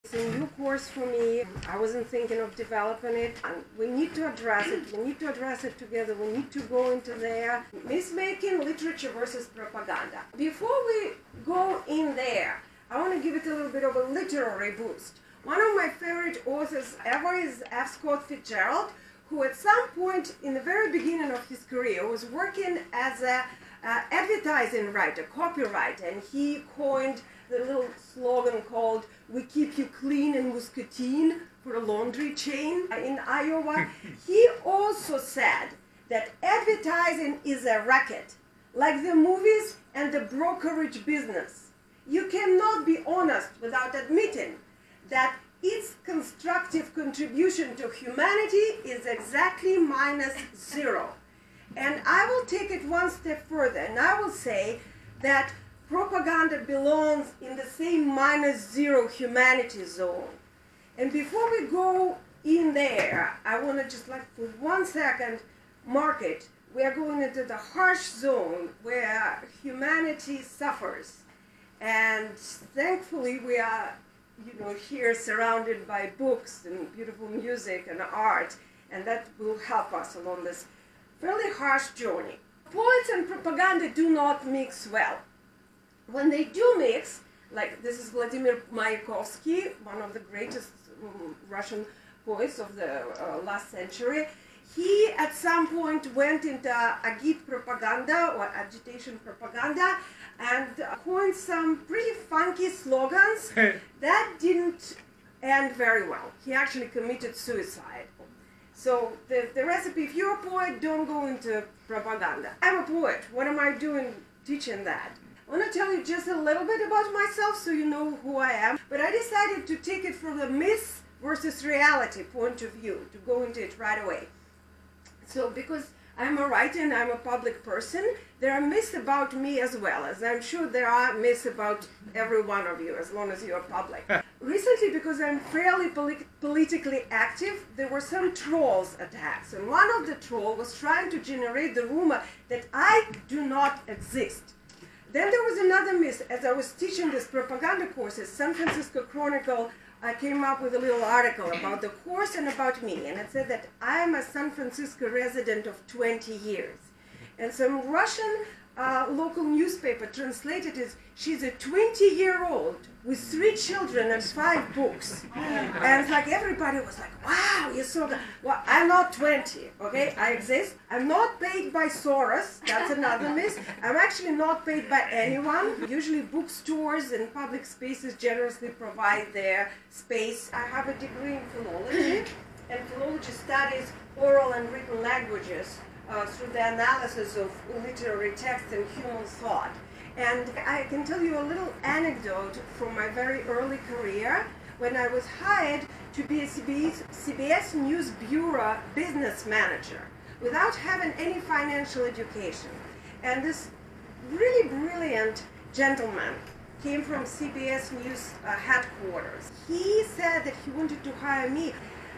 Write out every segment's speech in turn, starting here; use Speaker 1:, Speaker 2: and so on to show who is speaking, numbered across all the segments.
Speaker 1: It's a new course for me. I wasn't thinking of developing it. And we need to address it. We need to address it together. We need to go into there. Myth-making, literature versus propaganda. Before we go in there, I want to give it a little bit of a literary boost. One of my favorite authors ever is F. Scott Fitzgerald, who at some point in the very beginning of his career was working as an advertising writer, copywriter, and he coined the little slogan called "We keep you clean in Muscatine" for a laundry chain in Iowa. He also said that advertising is a racket, like the movies and the brokerage business. You cannot be honest without admitting that its constructive contribution to humanity is exactly -0. And I will take it one step further, and I will say that propaganda belongs in the same -0 humanity zone. And before we go in there, I want to just for 1 second mark it. We are going into the harsh zone where humanity suffers. And thankfully we are, here surrounded by books and beautiful music and art, and that will help us along this fairly harsh journey. Poets and propaganda do not mix well. When they do mix, like this is Vladimir Mayakovsky, one of the greatest Russian poets of the last century. He at some point went into agit propaganda or agitation propaganda and coined some pretty funky slogans that didn't end very well. He actually committed suicide. So the recipe, if you're a poet, don't go into propaganda. I'm a poet. What am I doing teaching that? I want to tell you just a little bit about myself so you know who I am. But I decided to take it from the myth versus reality point of view, to go into it right away. So because I'm a writer and I'm a public person, there are myths about me as well, as I'm sure there are myths about every one of you, as long as you're public. Recently, because I'm fairly politically active, there were some trolls attacks. And one of the trolls was trying to generate the rumor that I do not exist. Then there was another myth. As I was teaching this propaganda courses, San Francisco Chronicle came up with a little article about the course and about me. And it said that I am a San Francisco resident of 20 years. And some Russian local newspaper translated it, she's a 20-year-old with 3 children and 5 books. And it's like everybody was like, wow, you're so good. Well, I'm not 20, okay? I exist. I'm not paid by Soros. That's another myth. I'm actually not paid by anyone. Usually bookstores and public spaces generously provide their space. I have a degree in philology, and philology studies oral and written languages through the analysis of literary text and human thought. And I can tell you a little anecdote from my very early career when I was hired to be a CBS News Bureau business manager without having any financial education. And this really brilliant gentleman came from CBS News headquarters. He said that he wanted to hire me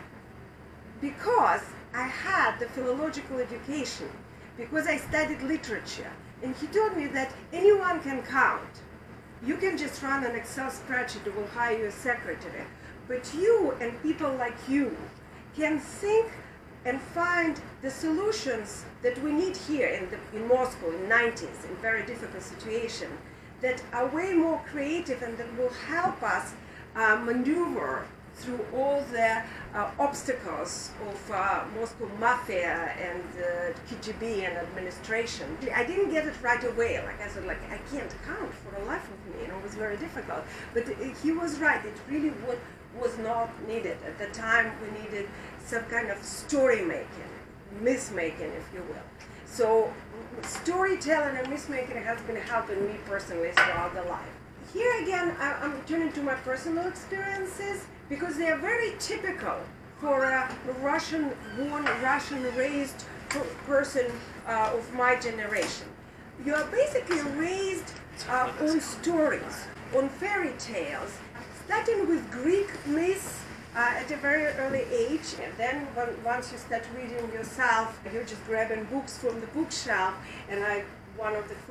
Speaker 1: because I had the philological education, because I studied literature. And he told me that anyone can count. You can just run an Excel spreadsheet, it will hire you a secretary. But you and people like you can think and find the solutions that we need here in Moscow in the 90s, in very difficult situation, that are way more creative and that will help us maneuver through all the obstacles of Moscow mafia and KGB and administration. I didn't get it right away. Like I said, I can't count for the life of me. It was very difficult. But he was right. It really was not needed. At the time, we needed some kind of story making, myth making, if you will. So storytelling and myth making has been helping me personally throughout the life. Here again, I'm returning to my personal experiences because they are very typical for a Russian-born, Russian-raised person of my generation. You are basically raised on stories, on fairy tales, starting with Greek myths at a very early age, and then once you start reading yourself, you're just grabbing books from the bookshelf, and one of the first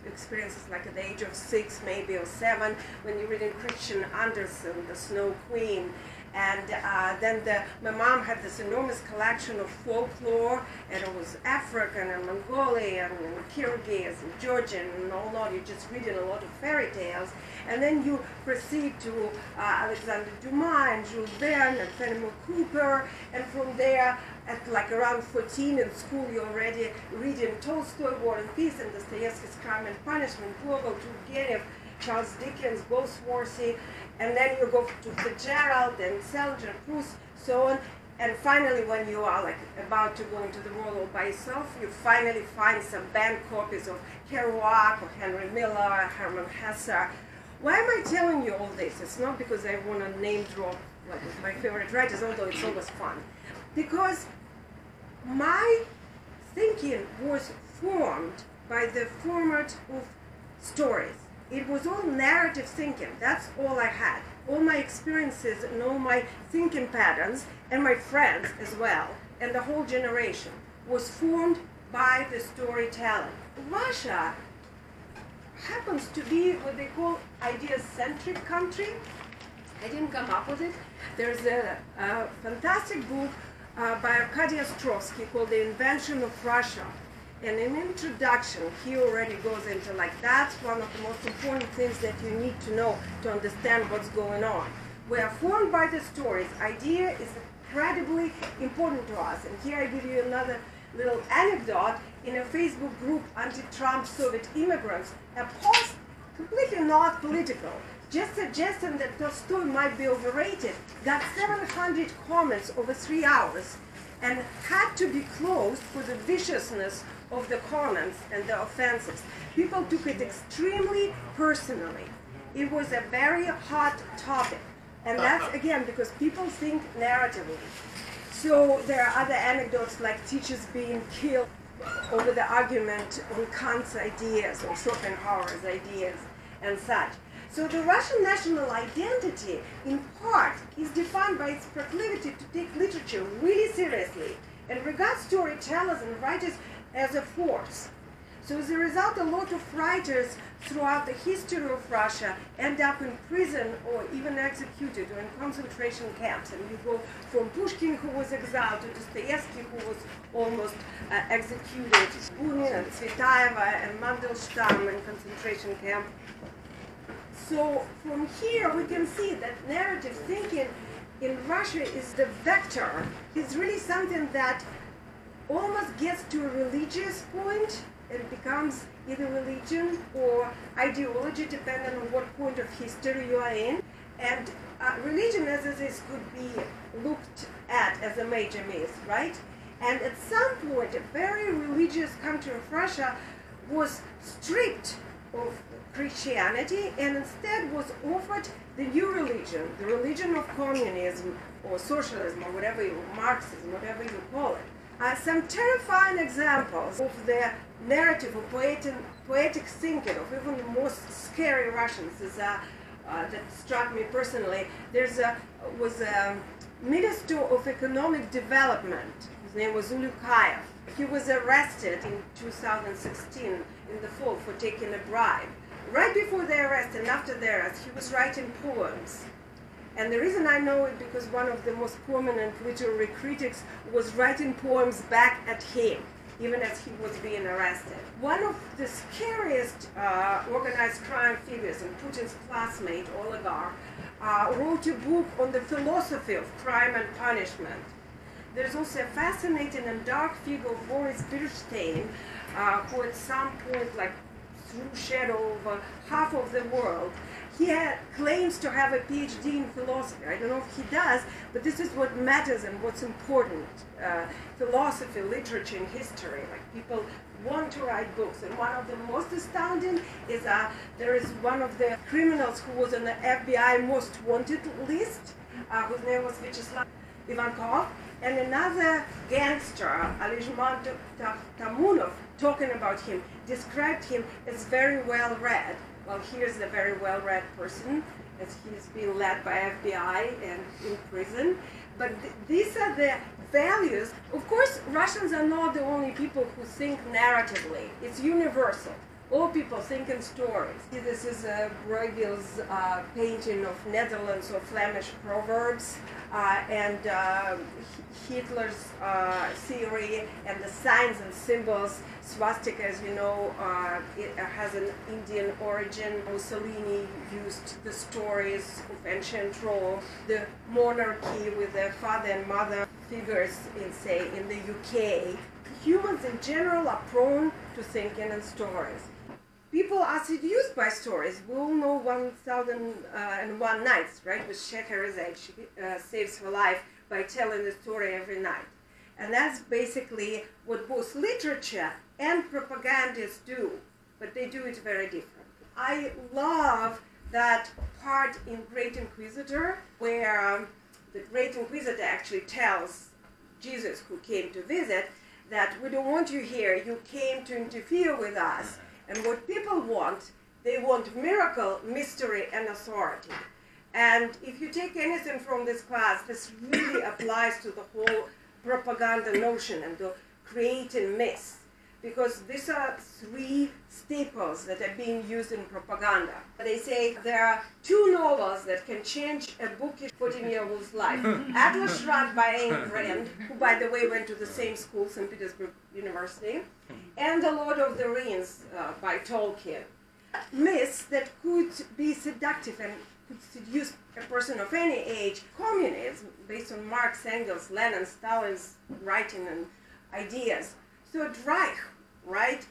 Speaker 1: experiences like at the age of 6 maybe or 7 when you're reading Christian Andersen, The Snow Queen. And then my mom had this enormous collection of folklore, and it was African and Mongolian and Kyrgyz and Georgian and all that. You're just reading a lot of fairy tales. And then you proceed to Alexander Dumas and Jules Verne and Fenimore Cooper, and from there, at like around 14 in school, you're already reading Tolstoy, War and Peace, and Dostoevsky's Crime and Punishment, Gogol, Turgenev, Charles Dickens, Goldsworthy, and then you go to Fitzgerald and Salinger, Proust, so on. And finally, when you are like about to go into the world all by yourself, you finally find some banned copies of Kerouac or Henry Miller, Hermann Hesse. Why am I telling you all this? It's not because I want to name drop like my favorite writers, although it's always fun. Because my thinking was formed by the format of stories. It was all narrative thinking. That's all I had. All my experiences and all my thinking patterns, and my friends as well, and the whole generation was formed by the storytelling. Russia happens to be what they call idea-centric country. I didn't come up with it. There's a fantastic book by Arkady Ostrovsky called The Invention of Russia. And in introduction, he already goes into like, that's one of the most important things that you need to know to understand what's going on. We are formed by the stories. Idea is incredibly important to us. And here I give you another little anecdote. In a Facebook group, Anti-Trump Soviet Immigrants, a post completely not political, just suggesting that Tolstoy might be overrated, got 700 comments over 3 hours and had to be closed for the viciousness of the comments and the offenses. People took it extremely personally. It was a very hot topic. And that's, again, because people think narratively. So there are other anecdotes like teachers being killed over the argument on Kant's ideas or Schopenhauer's ideas and such. So the Russian national identity, in part, is defined by its proclivity to take literature really seriously and regard storytellers and writers as a force. So as a result, a lot of writers throughout the history of Russia end up in prison or even executed or in concentration camps. And you go from Pushkin, who was exiled, to Dostoevsky, who was almost executed, Bunin and Tsvetaeva and Mandelstam in concentration camp. So from here we can see that narrative thinking in Russia is the vector. It's really something that almost gets to a religious point and becomes either religion or ideology, depending on what point of history you are in. And religion as it is could be looked at as a major myth, right? And at some point, a very religious country of Russia was stripped of Christianity and instead was offered the new religion, the religion of communism or socialism or whatever you, Marxism, whatever you call it. Some terrifying examples of the narrative of poetic thinking of even the most scary Russians is that struck me personally. Was a Minister of Economic Development. His name was Ulukhaev. He was arrested in 2016 in the fall for taking a bribe. Right before the arrest and after the arrest, he was writing poems. And the reason I know it because one of the most prominent literary critics was writing poems back at him, even as he was being arrested. One of the scariest organized crime figures, and Putin's classmate, oligarch, wrote a book on the philosophy of crime and punishment. There's also a fascinating and dark figure of Boris Bernstein, who at some point, like threw shadow over half of the world. He claims to have a PhD in philosophy. I don't know if he does, but this is what matters and what's important. Philosophy, literature, and history. Like people want to write books. And one of the most astounding is there is one of the criminals who was on the FBI most wanted list, whose name was Vyacheslav Ivankov, and another gangster, Alizman Tamunov, talking about him, described him as very well read. Well, here's a very well-read person, as he's being led by FBI and in prison. But these are the values. Of course, Russians are not the only people who think narratively. It's universal. All people think in stories. This is Bruegel's painting of Netherlands or Flemish proverbs and Hitler's theory and the signs and symbols. Swastika, as you know, it has an Indian origin. Mussolini used the stories of ancient Rome. The monarchy with their father and mother figures in, say, in the UK. Humans in general are prone to thinking in stories. People are seduced by stories. We all know 1001 Nights, right? With Scheherazade, she saves her life by telling the story every night. And that's basically what both literature and propagandists do, but they do it very differently. I love that part in Great Inquisitor where the Great Inquisitor actually tells Jesus, who came to visit, that we don't want you here, you came to interfere with us. And what people want, they want miracle, mystery, and authority. And if you take anything from this class, this really applies to the whole propaganda notion and the creating myths. Because these are three staples that are being used in propaganda. They say there are two novels that can change a bookish 14-year-old's life. Atlas Shrugged by Ayn Rand, who by the way went to the same school, St. Petersburg University, and The Lord of the Rings by Tolkien. Myths that could be seductive and could seduce a person of any age. Communism, based on Marx, Engels, Lenin, Stalin's writing and ideas. Third Reich, right?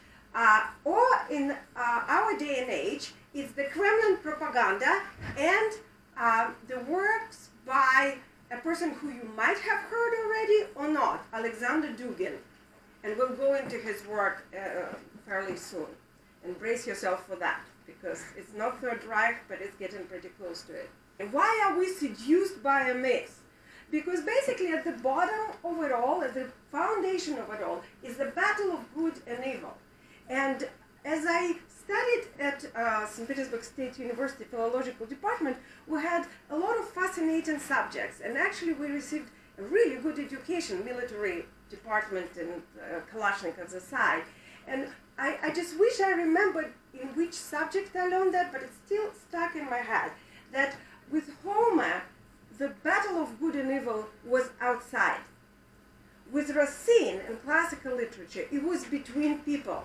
Speaker 1: Or in our day and age, it's the Kremlin propaganda and the works by a person who you might have heard already or not, Alexander Dugin. And we'll go into his work fairly soon. And brace yourself for that, because it's not Third Reich, but it's getting pretty close to it. And why are we seduced by a myth? Because basically at the bottom of it all, at the foundation of it all, is the battle of good and evil. And as I studied at St. Petersburg State University Philological Department, we had a lot of fascinating subjects. And actually we received a really good education, military department and Kalashnikovs aside. And I just wish I remembered in which subject I learned that, but it's still stuck in my head. That with Homer, the battle of good and evil was outside. With Racine and classical literature, it was between people.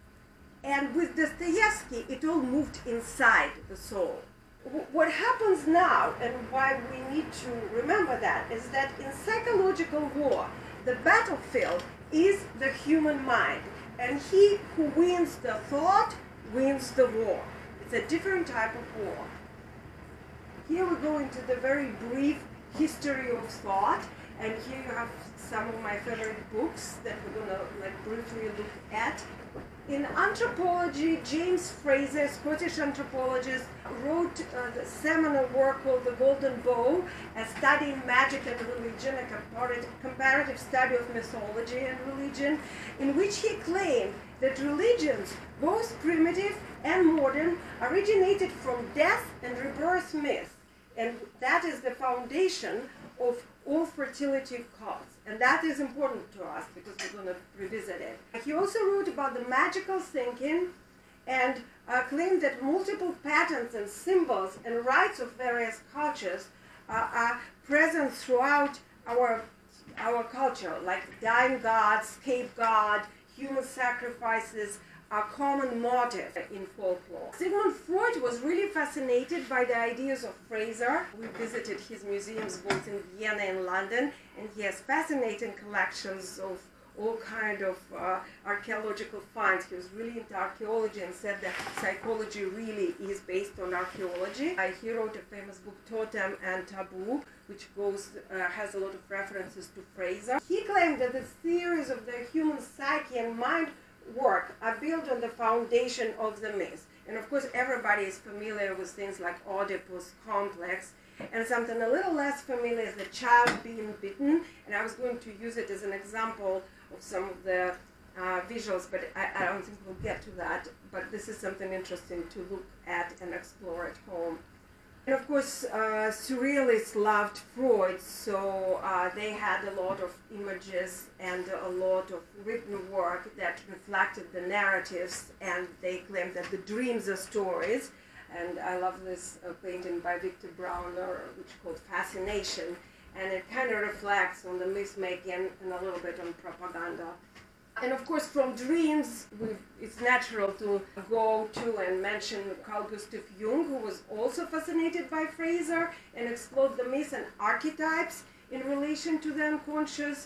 Speaker 1: And with Dostoevsky, it all moved inside the soul. What happens now, and why we need to remember that, is that in psychological war, the battlefield is the human mind. And he who wins the thought wins the war. It's a different type of war. Here we go into the very brief history of thought, and here you have some of my favorite books that we're going to briefly look at. In anthropology, James Fraser, Scottish anthropologist, wrote the seminal work called The Golden Bough, a study in magic and religion, a comparative study of mythology and religion, in which he claimed that religions, both primitive and modern, originated from death and rebirth myths. And that is the foundation of all fertility cults. And that is important to us because we're going to revisit it. He also wrote about the magical thinking and claimed that multiple patterns and symbols and rites of various cultures are present throughout our culture, like dying gods, scapegoat, human sacrifices, are common motifs in folklore. Sigmund Freud was really fascinated by the ideas of Fraser. We visited his museums both in Vienna and London, and he has fascinating collections of all kinds of archaeological finds. He was really into archaeology and said that psychology really is based on archaeology. He wrote a famous book, Totem and Taboo, which has a lot of references to Fraser. He claimed that the theories of the human psyche and mind work are built on the foundation of the myth. And of course everybody is familiar with things like Oedipus complex, and something a little less familiar is the child being bitten, and I was going to use it as an example of some of the visuals, but I don't think we'll get to that, but this is something interesting to look at and explore at home. And of course, surrealists loved Freud, so they had a lot of images and a lot of written work that reflected the narratives, and they claimed that the dreams are stories. And I love this painting by Victor Brauner, which is called Fascination, and it kind of reflects on the myth-making and a little bit on propaganda. And of course, from dreams, it's natural to go to and mention Carl Gustav Jung, who was also fascinated by Fraser and explored the myths and archetypes in relation to the unconscious.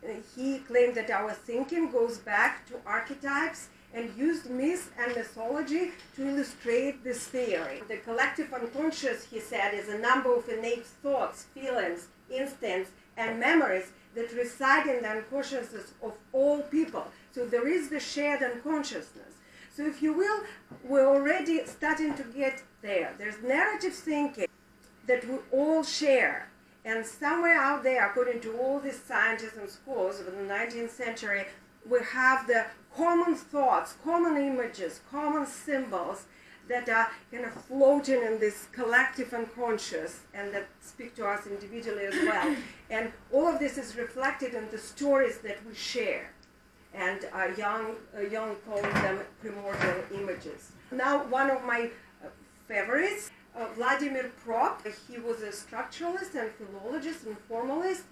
Speaker 1: He claimed that our thinking goes back to archetypes and used myths and mythology to illustrate this theory. The collective unconscious, he said, is a number of innate thoughts, feelings, instincts, and memories that reside in the unconsciousness of all people. So there is the shared unconsciousness. So if you will, we're already starting to get there. There's narrative thinking that we all share. And somewhere out there, according to all these scientists and scholars of the 19th century, we have the common thoughts, common images, common symbols that are kind of floating in this collective unconscious and that speak to us individually as well. And all of this is reflected in the stories that we share. And Jung called them primordial images. Now, one of my favorites, Vladimir Prop, he was a structuralist and philologist and formalist.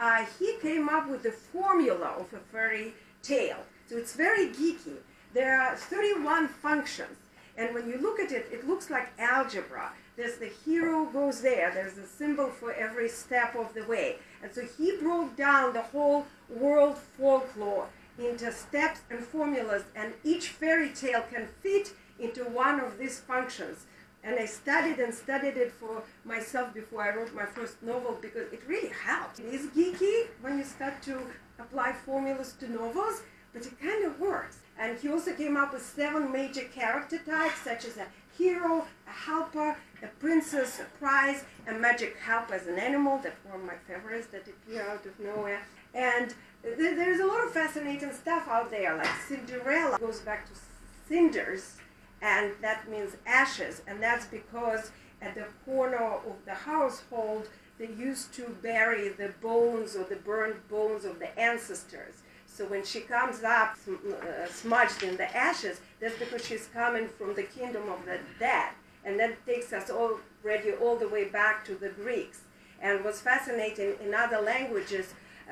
Speaker 1: He came up with the formula of a fairy tale. So it's very geeky. There are 31 functions. And when you look at it, it looks like algebra. There's the hero goes there. There's a symbol for every step of the way. And so he broke down the whole world folklore into steps and formulas, and each fairy tale can fit into one of these functions. And I studied it for myself before I wrote my first novel because it really helped. It is geeky when you start to apply formulas to novels, but it kind of works. And he also came up with 7 major character types, such as a hero, a helper, a princess, a prize, a magic help as an animal. That were my favorites that appear out of nowhere. And there's a lot of fascinating stuff out there, like Cinderella goes back to cinders, and that means ashes. And that's because at the corner of the household, they used to bury the bones or the burned bones of the ancestors. So when she comes up smudged in the ashes, that's because she's coming from the kingdom of the dead. And that takes us already all the way back to the Greeks. And what's fascinating, in other languages,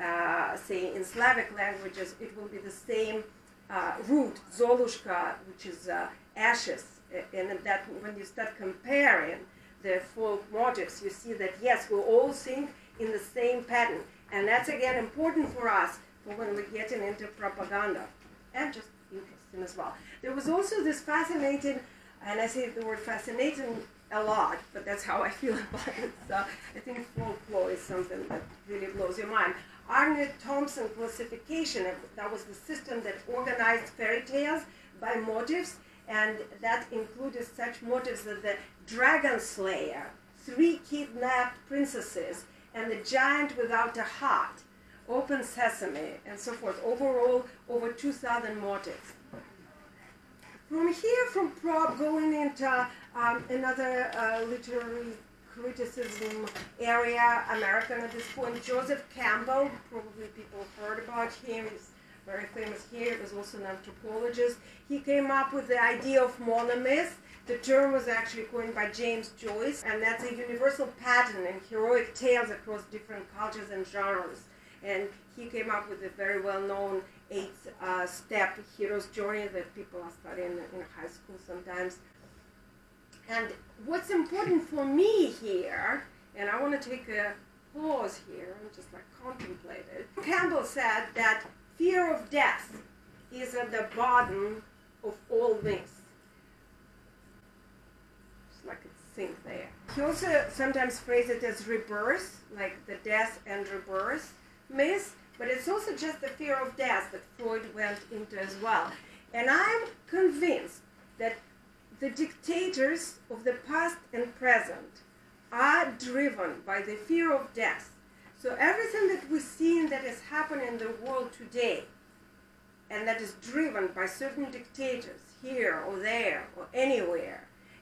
Speaker 1: say in Slavic languages, it will be the same root, Zolushka, which is ashes. And that when you start comparing the folk motifs, you see that yes, we all sing in the same pattern. And that's again important for us when we're getting into propaganda, and just interesting as well. There was also this fascinating, and I say the word fascinating a lot, but that's how I feel about it. So I think folklore is something that really blows your mind. Arne Thompson classification, that was the system that organized fairy tales by motifs, and that included such motifs as the dragon slayer, 3 kidnapped princesses, and the giant without a heart, Open Sesame, and so forth. Overall, over 2,000 motifs. From here, from Prop, going into another literary criticism area, American at this point, Joseph Campbell, probably people heard about him. He's very famous here. He was also an anthropologist. He came up with the idea of monomyth. The term was actually coined by James Joyce, and that's a universal pattern in heroic tales across different cultures and genres. And he came up with a very well-known 8-step hero's journey that people are studying in high school sometimes. And what's important for me here, and I want to take a pause here and just like contemplate it. Campbell said that fear of death is at the bottom of all myths. Just like a thing there. He also sometimes phrases it as rebirth, like the death and rebirth myth, but it's also just the fear of death that Freud went into as well. And I'm convinced that the dictators of the past and present are driven by the fear of death. So everything that we see and that is happening in the world today, and that is driven by certain dictators here or there or anywhere,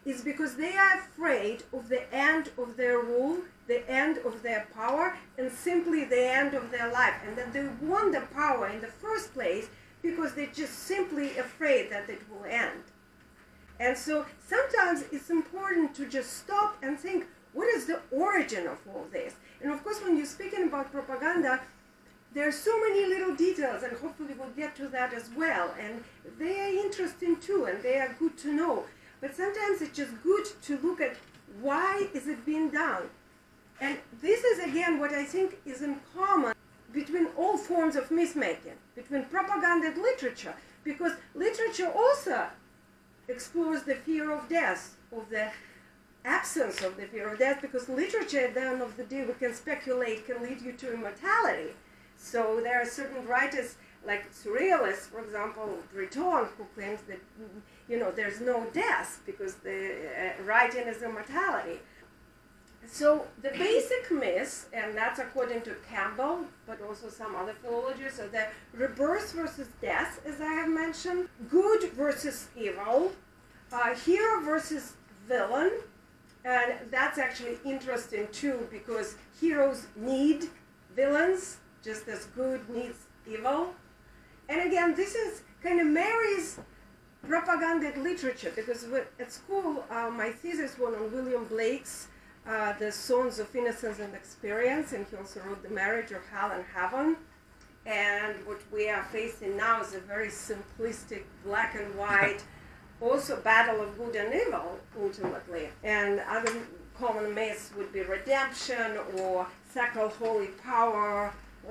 Speaker 1: is because they are afraid of the end of their rule, the end of their power, and simply the end of their life. And that they want the power in the first place because they're just simply afraid that it will end. And so sometimes it's important to just stop and think, what is the origin of all this? And of course, when you're speaking about propaganda, there are so many little details, and hopefully we'll get to that as well. And they are interesting too, and they are good to know. But sometimes it's just good to look at why is it being done. And this is, again, what I think is in common between all forms of myth-making, between propaganda and literature, because literature also explores the fear of death, of the absence of the fear of death, because literature, at the end of the day, we can speculate, can lead you to immortality. So there are certain writers, like surrealists, for example, Breton, who claims that, there's no death because the writing is immortality. So the basic myths, and that's according to Campbell, but also some other philologists, are the rebirth versus death, as I have mentioned, good versus evil, hero versus villain, and that's actually interesting too, because heroes need villains, just as good needs evil. And again, this is kind of marries propaganda and literature, because at school, my thesis was on William Blake's The Songs of Innocence and Experience, and he also wrote The Marriage of Hell and Heaven. And what we are facing now is a very simplistic, black and white, also battle of good and evil, ultimately. And other common myths would be redemption, or sacral holy power,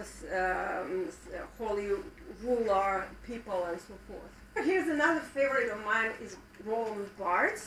Speaker 1: holy ruler, people, and so forth. Here's another favorite of mine, is Roland Barthes,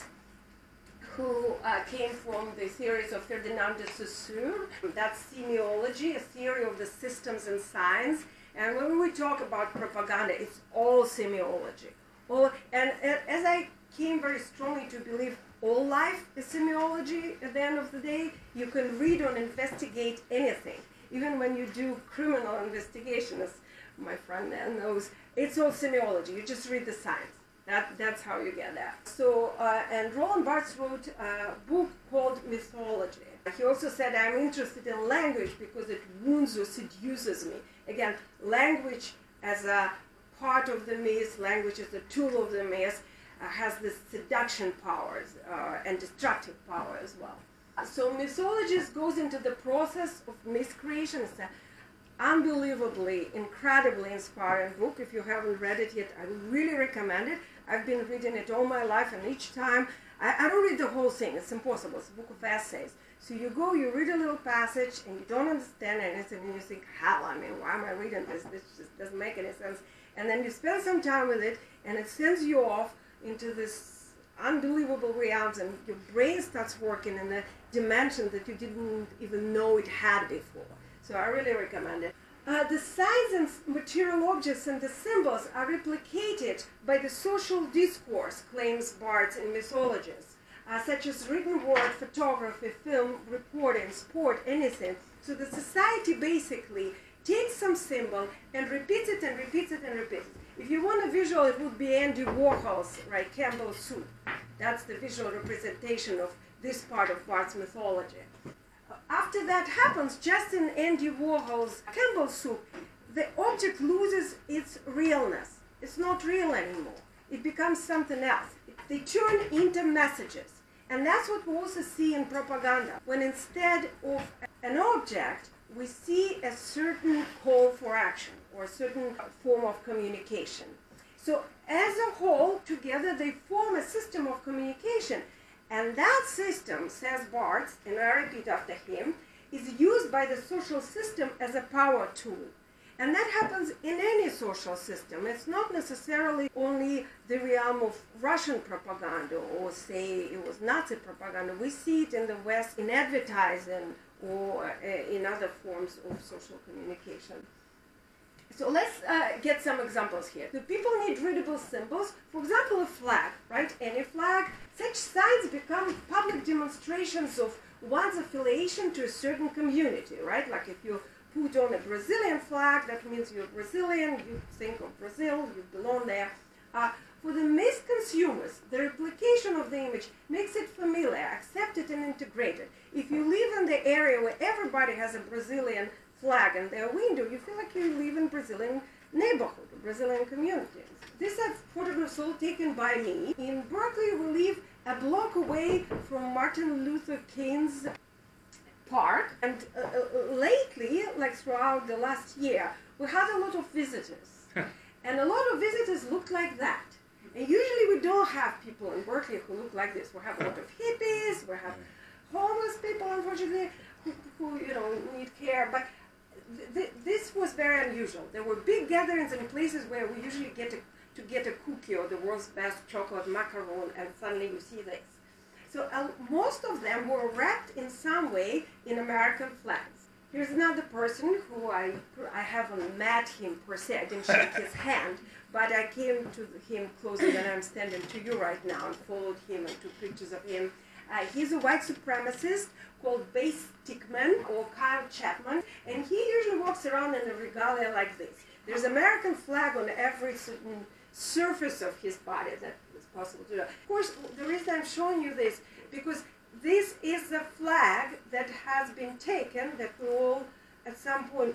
Speaker 1: who came from the theories of Ferdinand de Saussure. That's semiology, a theory of the systems and signs. And when we talk about propaganda, it's all semiology. And as I came very strongly to believe all life is semiology at the end of the day, you can read or investigate anything. Even when you do criminal investigation, as my friend Nan knows, it's all semiology. You just read the science. That's how you get that. So, and Roland Barthes wrote a book called Mythology. He also said, I'm interested in language because it wounds or seduces me. Again, language as a part of the myth, language as a tool of the myth, has this seduction powers and destructive power as well. So Mythologist goes into the process of myth creation. It's an unbelievably, incredibly inspiring book. If you haven't read it yet, I would really recommend it. I've been reading it all my life, and each time, I don't read the whole thing. It's impossible. It's a book of essays. So you go, you read a little passage, and you don't understand anything, and you think, hell, why am I reading this? This just doesn't make any sense. And then you spend some time with it, and it sends you off into this unbelievable realms, and your brain starts working in a dimension that you didn't even know it had before. So I really recommend it. The signs and material objects and the symbols are replicated by the social discourse, claims Barthes in Mythologists, such as written word, photography, film, reporting, sport, anything. So the society basically takes some symbol and repeats it and repeats it and repeats it. If you want a visual, it would be Andy Warhol's, right, Campbell's soup. That's the visual representation of this part of Barthes' mythology. After that happens, just in Andy Warhol's Campbell's soup, the object loses its realness. It's not real anymore. It becomes something else. They turn into messages. And that's what we also see in propaganda, when instead of an object, we see a certain call for action or a certain form of communication. So as a whole, together they form a system of communication. And that system, says Barthes, and I repeat after him, is used by the social system as a power tool. And that happens in any social system. It's not necessarily only the realm of Russian propaganda or, say, it was Nazi propaganda. We see it in the West in advertising or in other forms of social communication. So let's get some examples here. The people need readable symbols. For example, a flag, right? Any flag. Such signs become public demonstrations of one's affiliation to a certain community, right? Like if you put on a Brazilian flag, that means you're Brazilian, you think of Brazil, you belong there. For the mass consumers, the replication of the image makes it familiar, accepted, and integrated. If you live in the area where everybody has a Brazilian flag in their window, you feel like you live in Brazilian neighborhood, Brazilian community. These are photographs all taken by me. In Berkeley, we live a block away from Martin Luther King's park, and lately, like throughout the last year, we had a lot of visitors. And a lot of visitors look like that. And usually we don't have people in Berkeley who look like this. We have a lot of hippies, we have homeless people, unfortunately, who need care. But this was very unusual. There were big gatherings in places where we usually get a cookie or the world's best chocolate macaron, and suddenly you see this. So most of them were wrapped in some way in American flags. Here's another person who I haven't met him per se. I didn't shake his hand, but I came to him closer than I'm standing to you right now and followed him and took pictures of him. He's a white supremacist called Base Stickman or Kyle Chapman, and he usually walks around in a regalia like this. There's an American flag on every certain surface of his body that is possible to do. Of course, the reason I'm showing you this, because this is a flag that has been taken, that we all at some point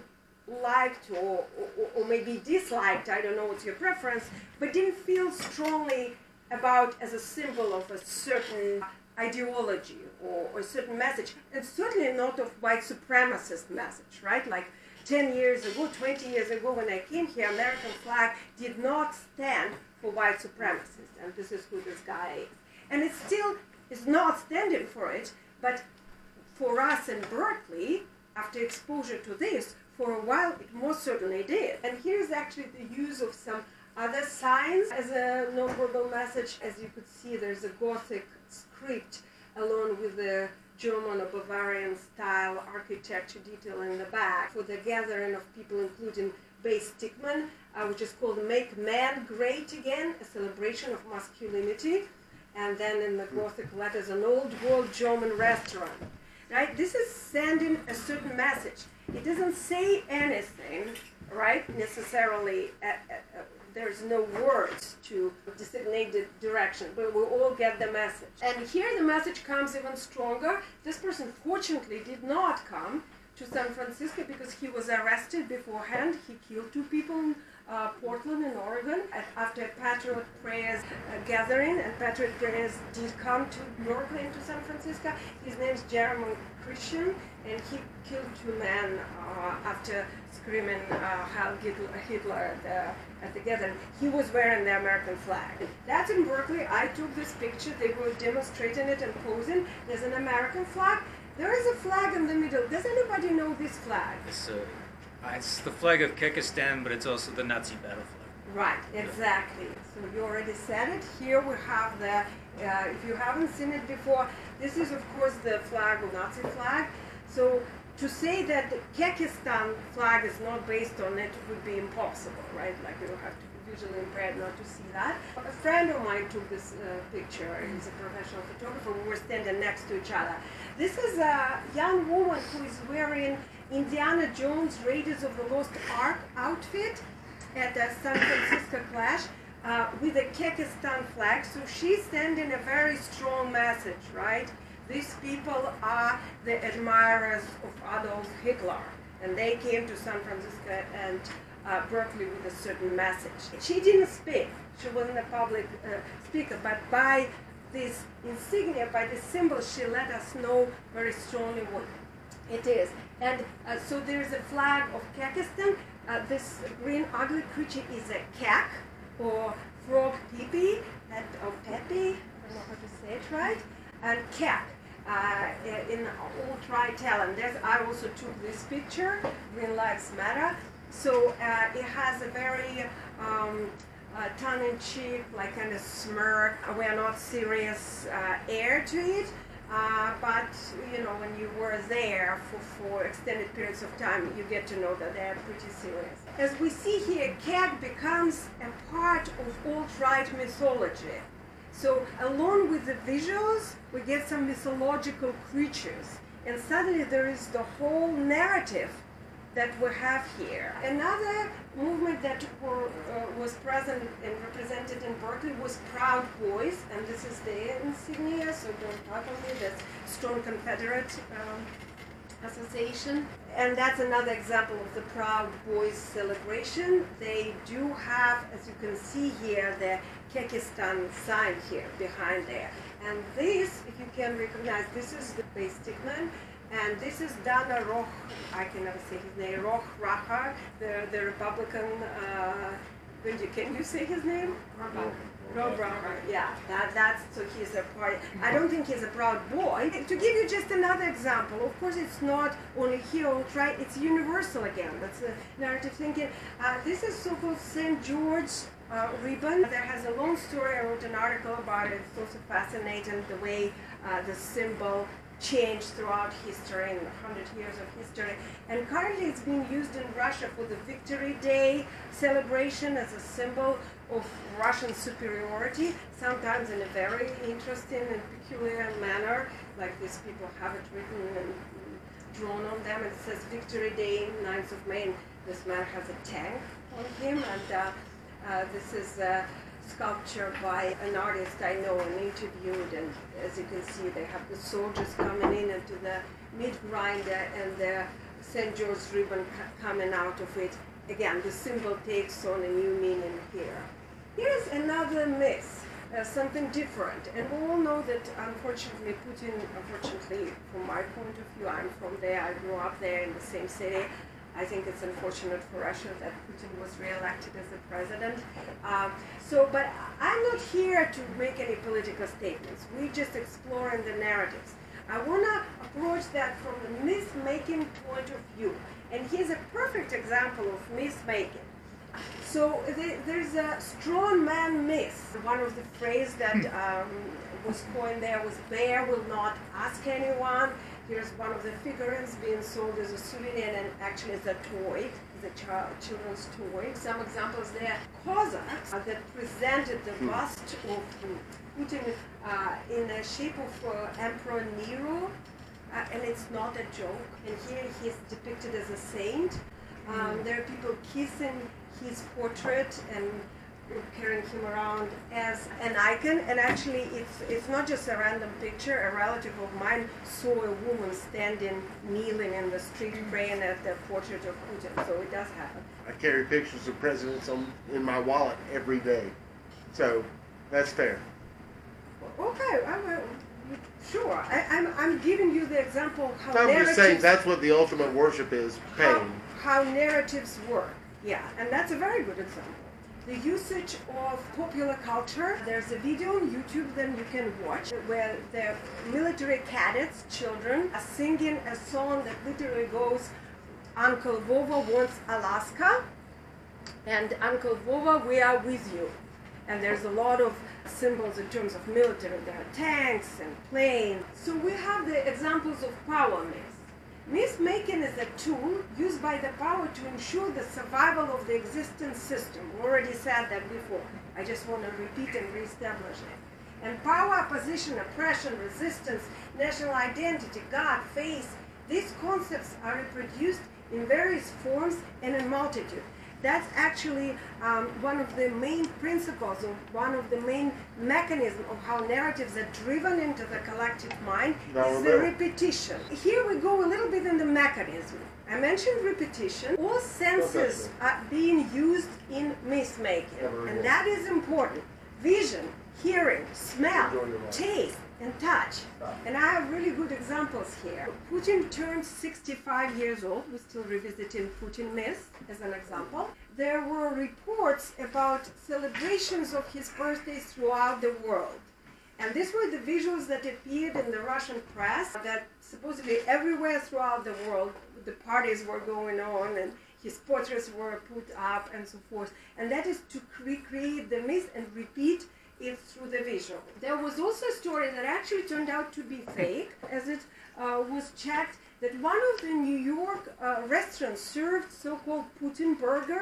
Speaker 1: liked or maybe disliked, I don't know what's your preference, but didn't feel strongly about as a symbol of a certain ideology or a certain message, and certainly not of white supremacist message, right? Like 10 years ago, 20 years ago when I came here, American flag did not stand for white supremacists, and this is who this guy is. And it still is not standing for it, but for us in Berkeley, after exposure to this, for a while it most certainly did. And here's actually the use of some other signs as a nonverbal message. As you could see, there's a Gothic script along with the German or Bavarian style architecture detail in the back for the gathering of people, including Base Stickman, which is called Make Man Great Again, a celebration of masculinity. And then in the Gothic letters, an old world German restaurant. Right? This is sending a certain message. It doesn't say anything, right, necessarily. There's no words to designate the direction, but we all get the message. And here the message comes even stronger. This person fortunately did not come to San Francisco because he was arrested beforehand. He killed 2 people in Portland in Oregon after a Patriot Prayers gathering, and Patriot Prayers did come to Berkeley and to San Francisco. His name is Jeremy Christian, and he killed 2 men after screaming Heil Hitler at the gathering. He was wearing the American flag. That's in Berkeley. I took this picture. They were demonstrating it and posing. There's an American flag. There is a flag in the middle. Does anybody know this flag?
Speaker 2: It's the flag of Kyrgyzstan, but it's also the Nazi battle flag.
Speaker 1: Right, exactly. So you already said it. Here we have the, if you haven't seen it before, this is of course the flag, the Nazi flag. So to say that the Kyrgyzstan flag is not based on it would be impossible, right? Like you don't have to be visually impaired not to see that. A friend of mine took this picture. He's a professional photographer. We were standing next to each other. This is a young woman who is wearing Indiana Jones Raiders of the Lost Ark outfit at the San Francisco Clash with a Kyrgyzstan flag. So she's sending a very strong message, right? These people are the admirers of Adolf Hitler, and they came to San Francisco and Berkeley with a certain message. She didn't speak. She wasn't a public speaker, but by this insignia, by this symbol, she let us know very strongly what it is. And so there is a flag of Kyrgyzstan. This green ugly creature is a kak, or frog peepee, or pepe, I don't know how to say it right, and kak. In old Italian. I also took this picture, Green Lives Matter. So it has a very tongue-in-cheek, like kind of smirk, we're not serious air to it. But you know, when you were there for extended periods of time, you get to know that they're pretty serious. As we see here, cat becomes a part of alt-right mythology. So along with the visuals, we get some mythological creatures. And suddenly there is the whole narrative that we have here. Another movement that was present and represented in Berkeley was Proud Boys, and this is their insignia, so don't talk on me, that's Strong Confederate Association. And that's another example of the Proud Boys celebration. They do have, as you can see here, the Kyrgyzstan sign here behind there. And this, if you can recognize, this is the base stickman. And this is Dana Roch, I can never say his name, Roch Rachar, the Republican, can you say his name? Rob Rachar, yeah, that's, so he's a party. I don't think he's a proud boy. To give you just another example, of course it's not only here on try, it's universal again, that's a narrative thinking. This is so-called St. George ribbon. There has a long story, I wrote an article about it, it's also fascinating the way the symbol changed throughout history, in 100 years of history. And currently it's being used in Russia for the Victory Day celebration as a symbol of Russian superiority, sometimes in a very interesting and peculiar manner, like these people have it written and drawn on them. It says Victory Day, 9th of May, and this man has a tank on him, and this is sculpture by an artist I know and interviewed, and as you can see they have the soldiers coming in into the meat grinder and the St. George ribbon coming out of it. Again, the symbol takes on a new meaning here. Here's another myth, something different, and we all know that unfortunately Putin, unfortunately from my point of view, I'm from there, I grew up there in the same city. I think it's unfortunate for Russia that Putin was re-elected as the president. But I'm not here to make any political statements. We're just exploring the narratives. I want to approach that from the myth-making point of view. And here's a perfect example of myth-making. So there's a strong man myth. One of the phrases that was coined there was "bear will not ask anyone." Here's one of the figurines being sold as a souvenir and actually as a toy, as a children's toy. Some examples there, Cossacks that presented the bust of Putin in the shape of Emperor Nero, and it's not a joke. And here he's depicted as a saint. There are people kissing his portrait and carrying him around as an icon, and actually it's not just a random picture. A relative of mine saw a woman standing, kneeling in the street praying at the portrait of Putin, so it does happen.
Speaker 3: I carry pictures of presidents in my wallet every day, so that's fair.
Speaker 1: Okay, sure. I'm giving you the example of how
Speaker 3: I'm
Speaker 1: narratives...
Speaker 3: just saying that's what the ultimate worship is, pain.
Speaker 1: How narratives work, yeah, and that's a very good example. The usage of popular culture. There's a video on YouTube that you can watch where the military cadets, children, are singing a song that literally goes, "Uncle Vova wants Alaska," and "Uncle Vova, we are with you." And there's a lot of symbols in terms of military. There are tanks and planes. So we have the examples of power myths. Myth-making is a tool used by the power to ensure the survival of the existing system. We already said that before. I just want to repeat and reestablish it. And power, opposition, oppression, resistance, national identity, God, faith, these concepts are reproduced in various forms and in multitude. That's actually one of the main principles, or one of the main mechanisms of how narratives are driven into the collective mind is the repetition. Here we go a little bit in the mechanism. I mentioned repetition. All senses are being used in myth-making, and that is important. Vision, hearing, smell, taste, and touch. And I have really good examples here. Putin turned 65 years old. We're still revisiting Putin myth as an example. There were reports about celebrations of his birthday throughout the world. And these were the visuals that appeared in the Russian press, that supposedly everywhere throughout the world the parties were going on and his portraits were put up and so forth. And that is to recreate the myth and repeat it through the visual. There was also a story that actually turned out to be fake, as it was checked, that one of the New York restaurants served so-called Putin burger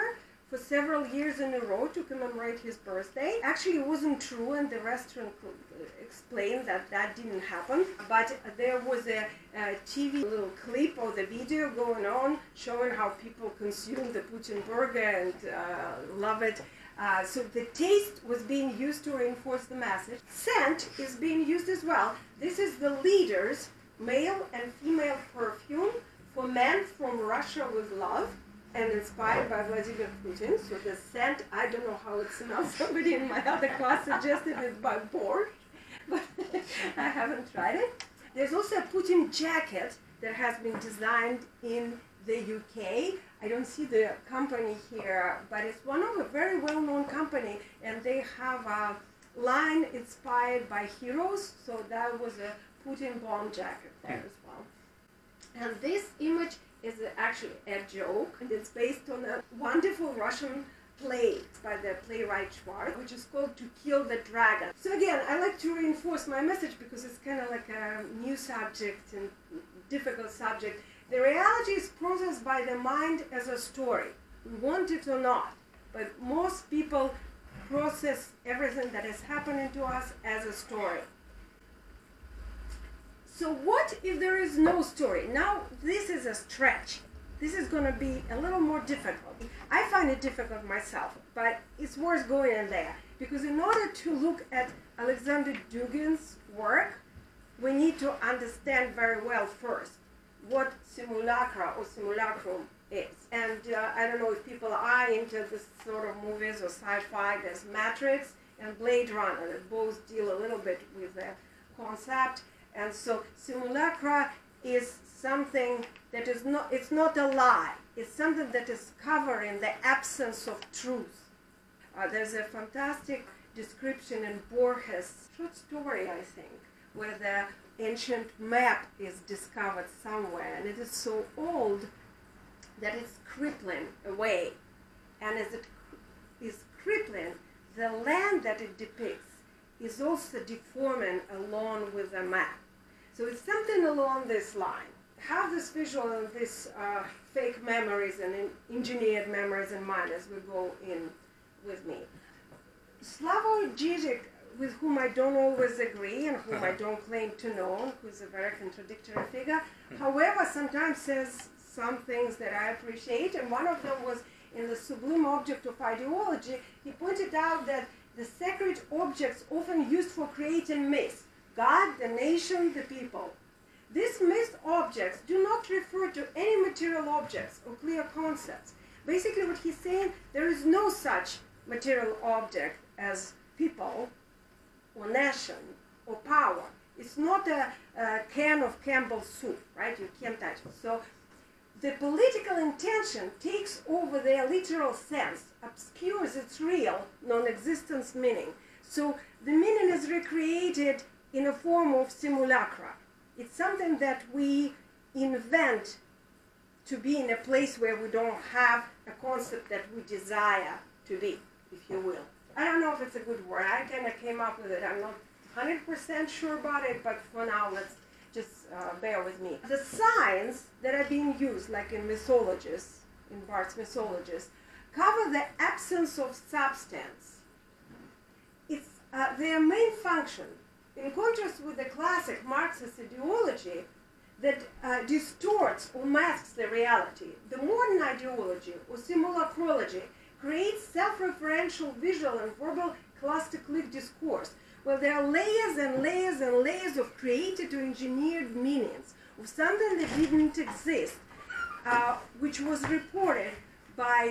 Speaker 1: for several years in a row to commemorate his birthday. Actually, it wasn't true, and the restaurant explained that that didn't happen. But there was a TV little clip or the video going on showing how people consume the Putin burger and love it. So the taste was being used to reinforce the message. Scent is being used as well. This is the leader's male and female perfume for men from Russia with love, and inspired by Vladimir Putin. So the scent, I don't know how it smells. Somebody in my other class suggested it's by Borscht, but I haven't tried it. There's also a Putin jacket that has been designed in the UK. I don't see the company here, but it's one of a very well-known company, and they have a line inspired by heroes. So that was a Putin bomb jacket there as well. And this image is actually a joke, and it's based on a wonderful Russian play by the playwright Schwartz, which is called To Kill the Dragon. So again, I like to reinforce my message because it's kind of like a new subject and difficult subject. The reality is processed by the mind as a story. We want it or not, but most people process everything that is happening to us as a story. So what if there is no story? Now, this is a stretch. This is going to be a little more difficult. I find it difficult myself, but it's worth going in there. Because in order to look at Alexander Dugin's work, we need to understand very well first what simulacra or simulacrum is. And I don't know if people are into this sort of movies or sci-fi. There's Matrix and Blade Runner that both deal a little bit with the concept. And so simulacra is something that is not, it's not a lie. It's something that is covering the absence of truth. There's a fantastic description in Borges' short story, I think, where the ancient map is discovered somewhere, and it is so old that it's crippling away. And as it is crippling, the land that it depicts is also deforming along with the map. So it's something along this line. Have this visual and this fake memories and engineered memories in mind as we go in with me. Slavoj Žižek, with whom I don't always agree and whom I don't claim to know, who's a very contradictory figure, however, sometimes says some things that I appreciate, and one of them was in The Sublime Object of Ideology. He pointed out that the sacred objects often used for creating myths, God, the nation, the people. These myth objects do not refer to any material objects or clear concepts. Basically what he's saying, there is no such material object as people or nation or power. It's not a can of Campbell's soup, right? You can't touch it. So the political intention takes over their literal sense, obscures its real, non-existence meaning. So the meaning is recreated in a form of simulacra. It's something that we invent to be in a place where we don't have a concept that we desire to be, if you will. I don't know if it's a good word. I kind of came up with it. I'm not 100% sure about it, but for now, let's just bear with me. The signs that are being used, like in mythologies, in Barthes' mythologies, cover the absence of substance. It's their main function. In contrast with the classic Marxist ideology that distorts or masks the reality, the modern ideology or simulacrology creates self-referential visual and verbal cluster-click discourse, where there are layers and layers and layers of created or engineered meanings of something that didn't exist, which was reported by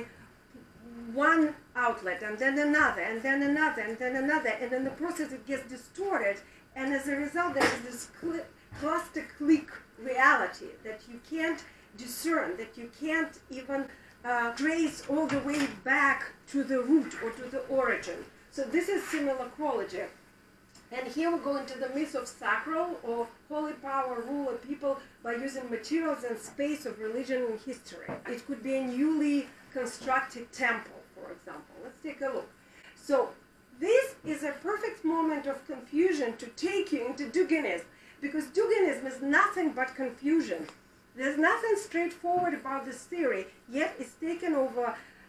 Speaker 1: one outlet and then another and then another and then another, and in the process it gets distorted. And as a result, there is this cluster-click reality that you can't discern, that you can't even trace all the way back to the root or to the origin. So this is simulacrology. And here we go into the myth of sacral or holy power rule of people by using materials and space of religion and history. It could be a newly constructed temple, for example. Let's take a look. So this is a perfect moment of confusion to take you into Duginism, because Duginism is nothing but confusion. There's nothing straightforward about this theory, yet it's taken over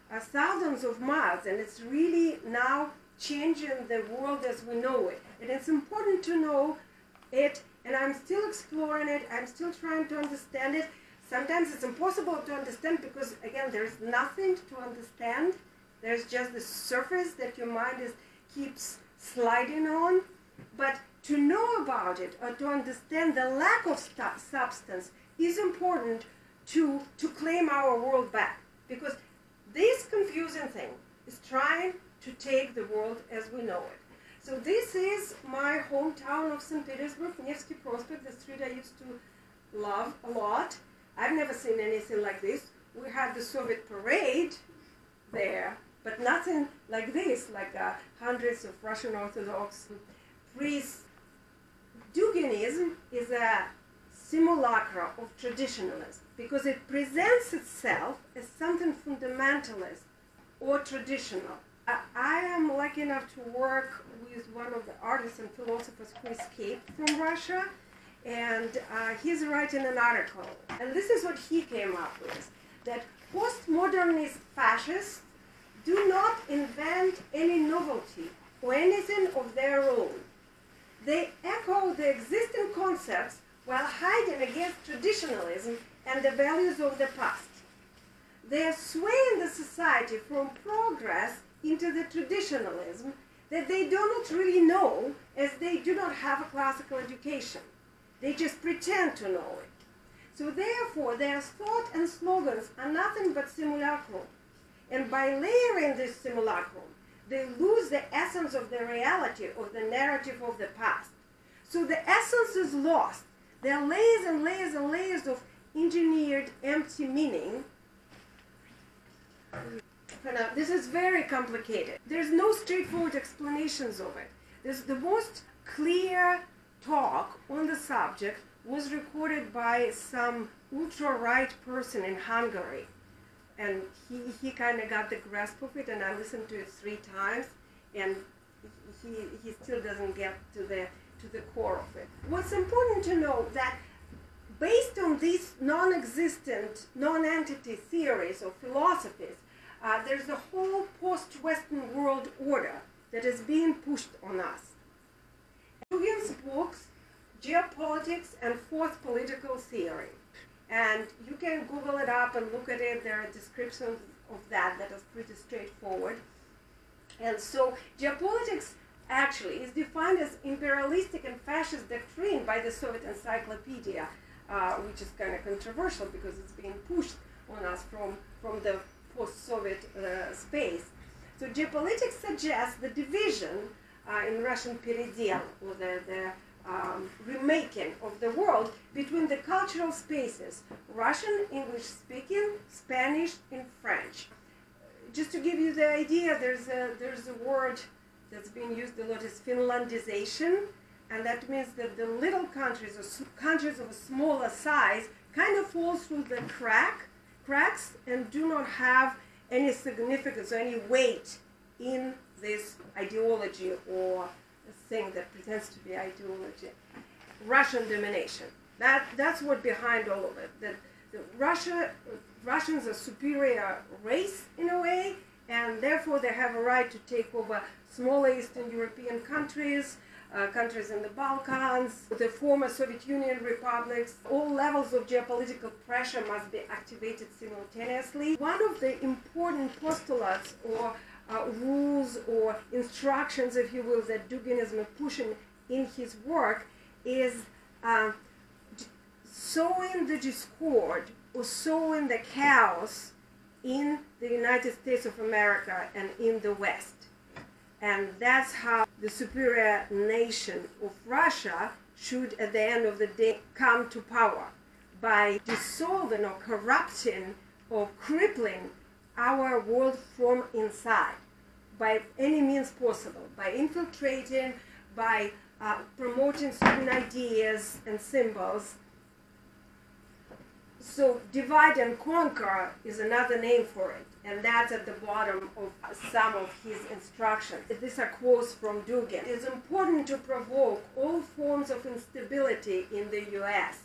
Speaker 1: thousands of miles, and it's really now changing the world as we know it. And it's important to know it, and I'm still exploring it. I'm still trying to understand it. Sometimes it's impossible to understand because, again, there's nothing to understand. There's just the surface that your mind keeps sliding on. But to know about it or to understand the lack of substance is important to claim our world back. Because this confusing thing is trying to take the world as we know it. So this is my hometown of St. Petersburg, Nevsky Prospect, the street I used to love a lot. I've never seen anything like this. We had the Soviet parade there, but nothing like this, like hundreds of Russian Orthodox priests. Duginism is a simulacra of traditionalism because it presents itself as something fundamentalist or traditional. I am lucky enough to work with one of the artists and philosophers who escaped from Russia, and he's writing an article. And this is what he came up with, that postmodernist fascists do not invent any novelty or anything of their own. They echo the existing concepts while hiding against traditionalism and the values of the past. They are swaying the society from progress into the traditionalism that they do not really know, as they do not have a classical education. They just pretend to know it. So therefore, their thought and slogans are nothing but simulacrum. And by layering this simulacrum, they lose the essence of the reality of the narrative of the past. So the essence is lost. There are layers and layers and layers of engineered empty meaning. This is very complicated. There's no straightforward explanations of it. The most clear talk on the subject was recorded by some ultra-right person in Hungary. And he kind of got the grasp of it, and I listened to it 3 times, and he still doesn't get to the core of it. What's important to know that based on these non-existent, non-entity theories or philosophies, there's a whole post-Western world order that is being pushed on us. Dugin's books, Geopolitics and Fourth Political Theory. And you can Google it up and look at it. There are descriptions of that is pretty straightforward. And so geopolitics actually is defined as imperialistic and fascist doctrine by the Soviet Encyclopedia, which is kind of controversial because it's being pushed on us from the post-Soviet space. So geopolitics suggests the division in Russian передел, or the remaking of the world between the cultural spaces, Russian, English-speaking, Spanish, and French. Just to give you the idea, there's a word that's being used a lot, is Finlandization, and that means that the little countries, or countries of a smaller size, kind of fall through the cracks and do not have any significance or any weight in this ideology or thing that pretends to be ideology. Russian domination. That's what behind all of it. That Russians are superior race in a way, and therefore they have a right to take over smaller Eastern European countries, countries in the Balkans, the former Soviet Union republics. All levels of geopolitical pressure must be activated simultaneously. One of the important postulates or rules or instructions, if you will, that Duginism is pushing in his work is sowing the discord or sowing the chaos in the United States of America and in the West. And that's how the superior nation of Russia should, at the end of the day, come to power, by dissolving or corrupting or crippling our world from inside, by any means possible, by infiltrating, by promoting certain ideas and symbols. So divide and conquer is another name for it, and that's at the bottom of some of his instructions. These are quotes from Dugin. It is important to provoke all forms of instability in the U.S.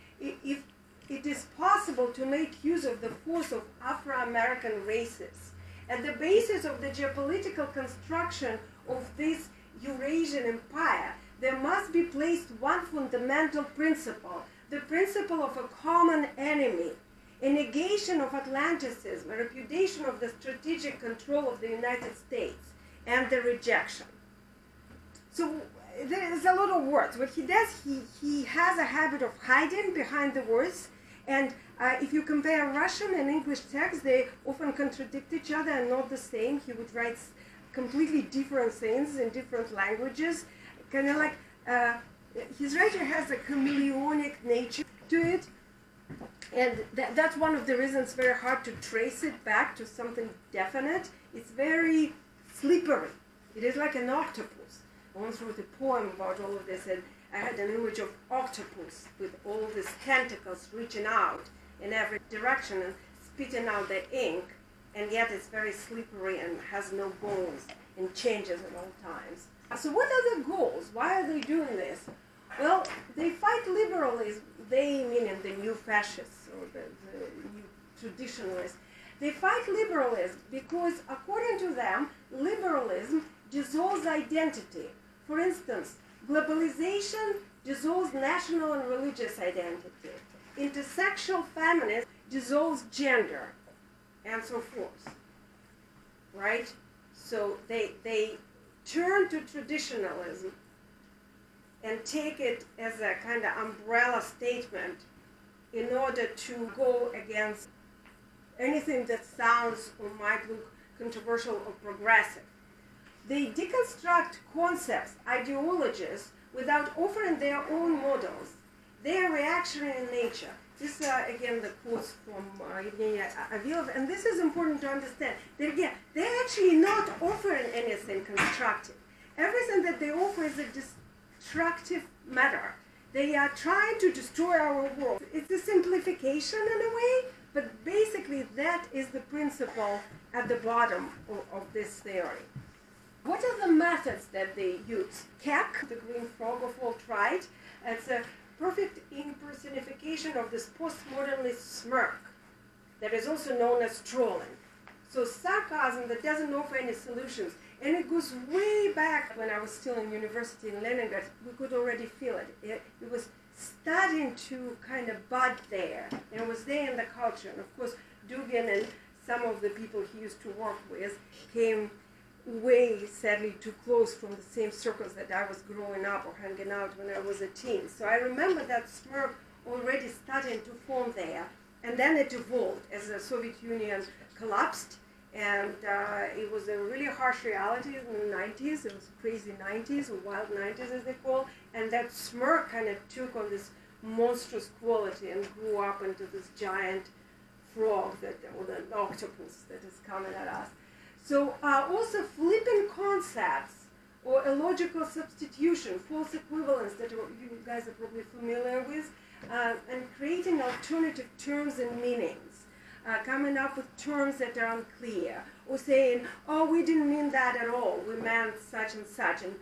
Speaker 1: If it is possible to make use of the force of Afro-American races At the basis of the geopolitical construction of this Eurasian empire, there must be placed one fundamental principle, the principle of a common enemy, a negation of Atlanticism, a repudiation of the strategic control of the United States, and the rejection. So there's a lot of words. What he does, he has a habit of hiding behind the words, and if you compare Russian and English texts, they often contradict each other and not the same. He would write completely different things in different languages, kind of like his writing has a chameleonic nature to it, and that's one of the reasons very hard to trace it back to something definite. It's very slippery. It is like an octopus. I once wrote a poem about all of this, and I had an image of octopus with all these tentacles reaching out in every direction and spitting out the ink, and yet it's very slippery and has no bones and changes at all times. So what are the goals? Why are they doing this? Well, they fight liberalism, they meaning the new fascists or the new traditionalists. They fight liberalism because, according to them, liberalism dissolves identity. For instance, globalization dissolves national and religious identity. Intersexual feminism dissolves gender, and so forth. Right? So they turn to traditionalism and take it as a kind of umbrella statement in order to go against anything that sounds or might look controversial or progressive. They deconstruct concepts, ideologies, without offering their own models. They are reactionary in nature. This again, the quotes from Evgeny Avilov, and this is important to understand. That again, they're actually not offering anything constructive. Everything that they offer is a destructive matter. They are trying to destroy our world. It's a simplification in a way, but basically that is the principle at the bottom of this theory. What are the methods that they use? Keck, the green frog of alt-right, it's a perfect impersonification of this postmodernist smirk that is also known as trolling. So sarcasm that doesn't offer any solutions. And it goes way back when I was still in university in Leningrad. We could already feel it. It was starting to kind of bud there. And it was there in the culture. And of course, Dugin and some of the people he used to work with came way, sadly, too close from the same circles that I was growing up or hanging out when I was a teen. So I remember that smirk already starting to form there. And then it evolved as the Soviet Union collapsed. And it was a really harsh reality in the 90s. It was crazy 90s, or wild 90s as they call. And that smirk kind of took on this monstrous quality and grew up into this giant frog, or an octopus that is coming at us. So also flipping concepts or illogical substitution, false equivalence that you guys are probably familiar with, and creating alternative terms and meanings. Coming up with terms that are unclear, or saying, oh, we didn't mean that at all, we meant such and such, and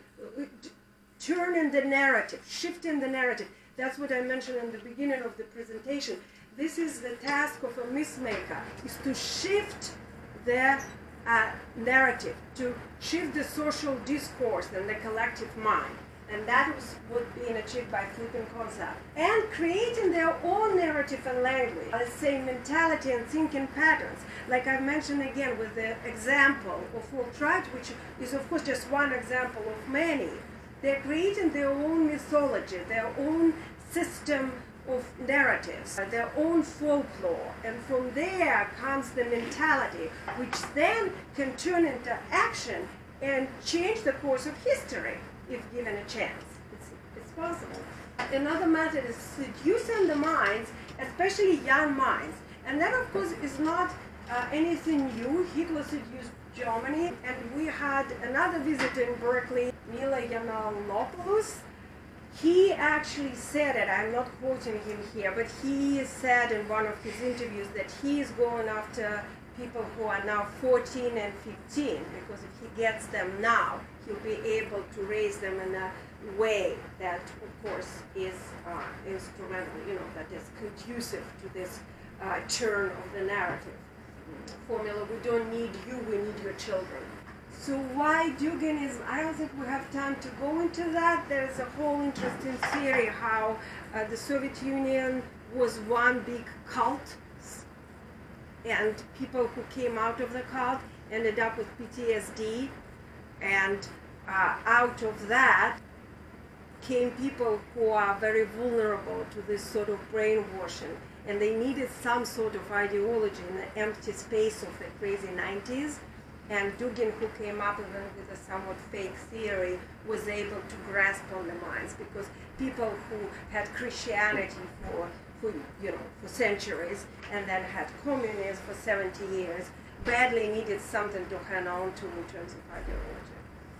Speaker 1: turning the narrative, shifting the narrative. That's what I mentioned in the beginning of the presentation. This is the task of a mythmaker, is to shift the narrative, to shift the social discourse and the collective mind. And that was what being achieved by flipping concept. And creating their own narrative and language, let's say mentality and thinking patterns. Like I mentioned again with the example of alt-right, which is of course just one example of many. They're creating their own mythology, their own system of narratives, their own folklore. And from there comes the mentality, which then can turn into action and change the course of history. If given a chance, it's possible. Another method is seducing the minds, especially young minds. And that, of course, is not anything new. Hitler seduced Germany, and we had another visitor in Berkeley, Mila Yiannopoulos. He actually said it, I'm not quoting him here, but he said in one of his interviews that he is going after people who are now 14 and 15, because if he gets them now, he'll be able to raise them in a way that, of course, is instrumental, that is conducive to this turn of the narrative. formula, we don't need you, we need your children. So why Duginism? I don't think we have time to go into that. There's a whole interesting theory how the Soviet Union was one big cult, and people who came out of the cult ended up with PTSD, and out of that came people who are very vulnerable to this sort of brainwashing, and they needed some sort of ideology in the empty space of the crazy 90s. And Dugin, who came up even with a somewhat fake theory, was able to grasp on the minds, because people who had Christianity for centuries and then had communism for 70 years badly needed something to hang on to in terms of ideology.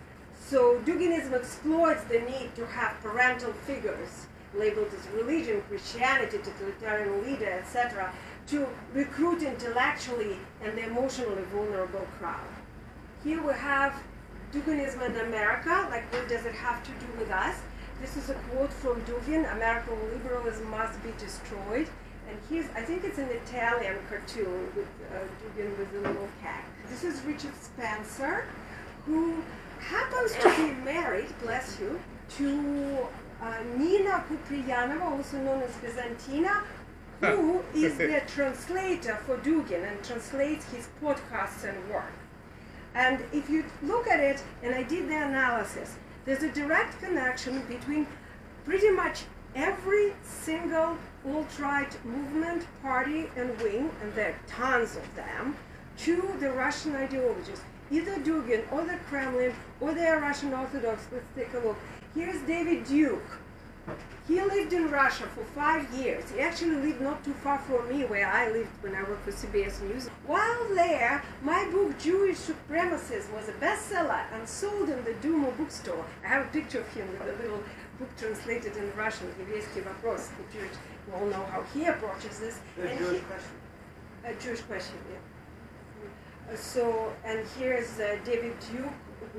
Speaker 1: So Duginism exploits the need to have parental figures labeled as religion, Christianity, totalitarian leader, etc., to recruit intellectually and the emotionally vulnerable crowd. Here we have Duginism in America, like what does it have to do with us? This is a quote from Dugin, American liberalism must be destroyed. And here's, I think it's an Italian cartoon with Dugin with a little cat. This is Richard Spencer, who happens to be married, bless you, to Nina Kupriyanova, also known as Byzantina, who is the translator for Dugin and translates his podcasts and work. And if you look at it, and I did the analysis, there's a direct connection between pretty much every single alt-right movement, party, and wing, and there are tons of them, to the Russian ideologies. Either Dugin, or the Kremlin, or the Russian Orthodox. Let's take a look. Here's David Duke. He lived in Russia for 5 years. He actually lived not too far from me, where I lived when I worked for CBS News. While there, my book, Jewish Supremacists, was a bestseller and sold in the Duma bookstore. I have a picture of him with a little book translated in Russian, Еврейский вопрос. You all know how he approaches this.
Speaker 3: A Jewish question.
Speaker 1: A Jewish question, yeah. So, and here's David Duke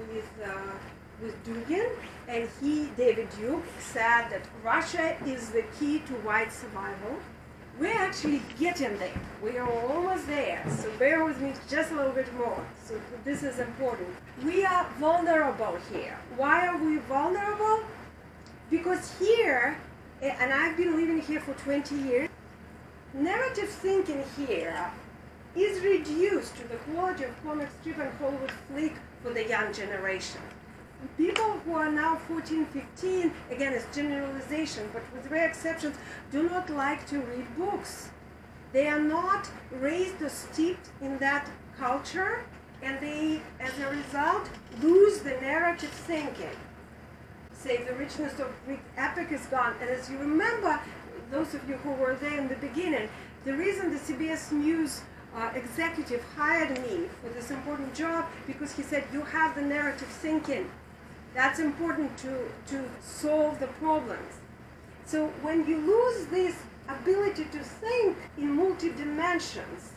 Speaker 1: with Dugin, and David Duke, said that Russia is the key to white survival. We're actually getting there. We are almost there, so bear with me just a little bit more. So this is important. We are vulnerable here. Why are we vulnerable? Because here, and I've been living here for 20 years, narrative thinking here is reduced to the quality of comic strip and Hollywood flick for the young generation. People who are now 14, 15, again it's generalization, but with rare exceptions, do not like to read books. They are not raised or steeped in that culture, and they, as a result, lose the narrative thinking. Say the richness of Greek epic is gone, and as you remember, those of you who were there in the beginning, the reason the CBS News executive hired me for this important job, because he said, you have the narrative thinking. That's important to solve the problems. So when you lose this ability to think in multi-dimensions,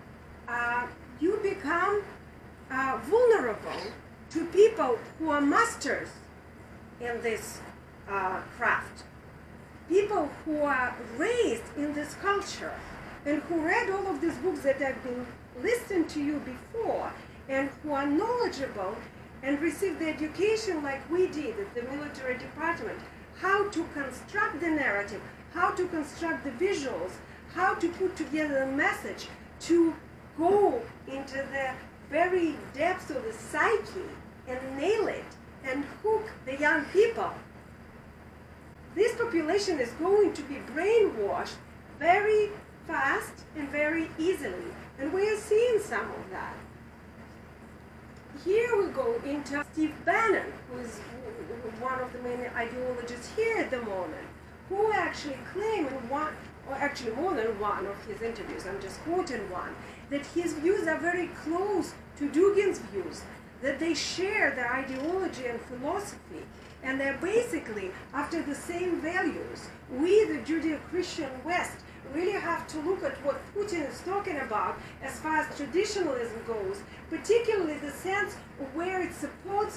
Speaker 1: you become vulnerable to people who are masters in this craft. People who are raised in this culture and who read all of these books that have been listed to you before, and who are knowledgeable and received the education like we did at the military department, how to construct the narrative, how to construct the visuals, how to put together a message, to go into the very depths of the psyche and nail it and hook the young people. This population is going to be brainwashed very fast and very easily, and we are seeing some of that. Here we go into Steve Bannon, who is one of the main ideologists here at the moment, who actually claimed in one, or actually more than one of his interviews, I'm just quoting one, that his views are very close to Dugin's views, that they share their ideology and philosophy, and they're basically after the same values. We, the Judeo-Christian West, really have to look at what Putin is talking about as far as traditionalism goes, particularly the sense of where it supports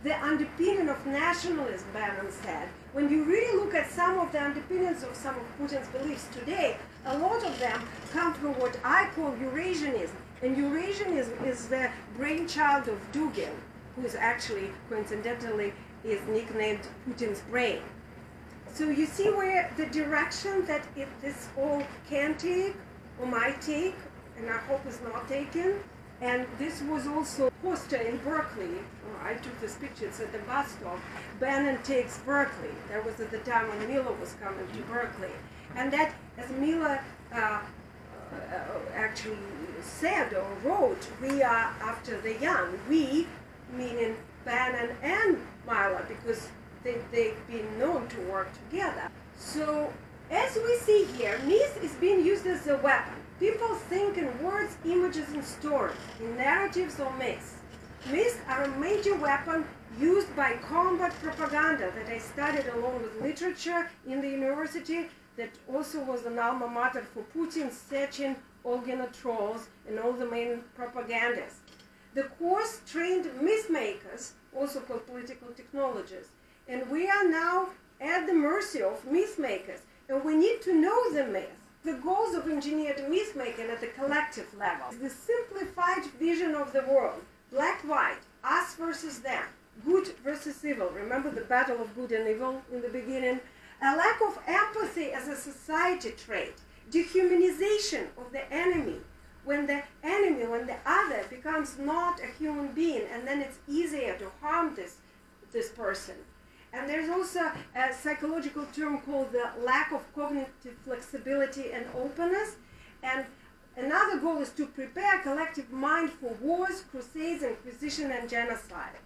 Speaker 1: the underpinning of nationalism, Bannon said. When you really look at some of the underpinnings of some of Putin's beliefs today, a lot of them come from what I call Eurasianism. And Eurasianism is the brainchild of Dugin, who is actually, coincidentally, is nicknamed Putin's brain. So you see where the direction that this all can take, or might take, and I hope is not taken. And this was also a poster in Berkeley. I took this picture, it's at the bus stop. Bannon takes Berkeley. That was at the time when Miller was coming to Berkeley. And that, as Miller actually said or wrote, we are after the young. We, meaning Bannon and Miller, because they've been known to work together. So, as we see here, myth is being used as a weapon. People think in words, images, and stories, in narratives or myths. Myths are a major weapon used by combat propaganda that I studied along with literature in the university, that also was an alma mater for Putin, Sechin, Olgina Trolls, and all the main propagandists. The course trained myth makers, also called political technologists, and we are now at the mercy of myth makers, and we need to know the myth. The goals of engineered myth making at the collective level is the simplified vision of the world, black-white, us versus them, good versus evil. Remember the battle of good and evil in the beginning? A lack of empathy as a society trait, dehumanization of the enemy, when the other becomes not a human being, and then it's easier to harm this person. And there's also a psychological term called the lack of cognitive flexibility and openness. And another goal is to prepare a collective mind for wars, crusades, inquisition, and genocide.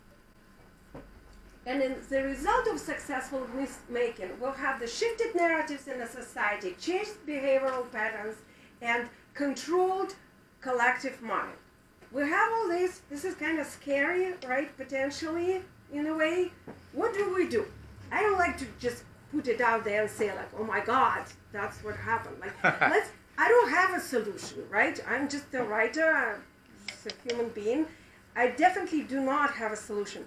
Speaker 1: And in the result of successful myth-making, we'll have the shifted narratives in a society, changed behavioral patterns, and controlled collective mind. We have all this. This is kind of scary, right, potentially, in a way. What do? I don't like to just put it out there and say, like, oh my God, that's what happened. Like, I don't have a solution, right? I'm just a writer, I'm just a human being. I definitely do not have a solution.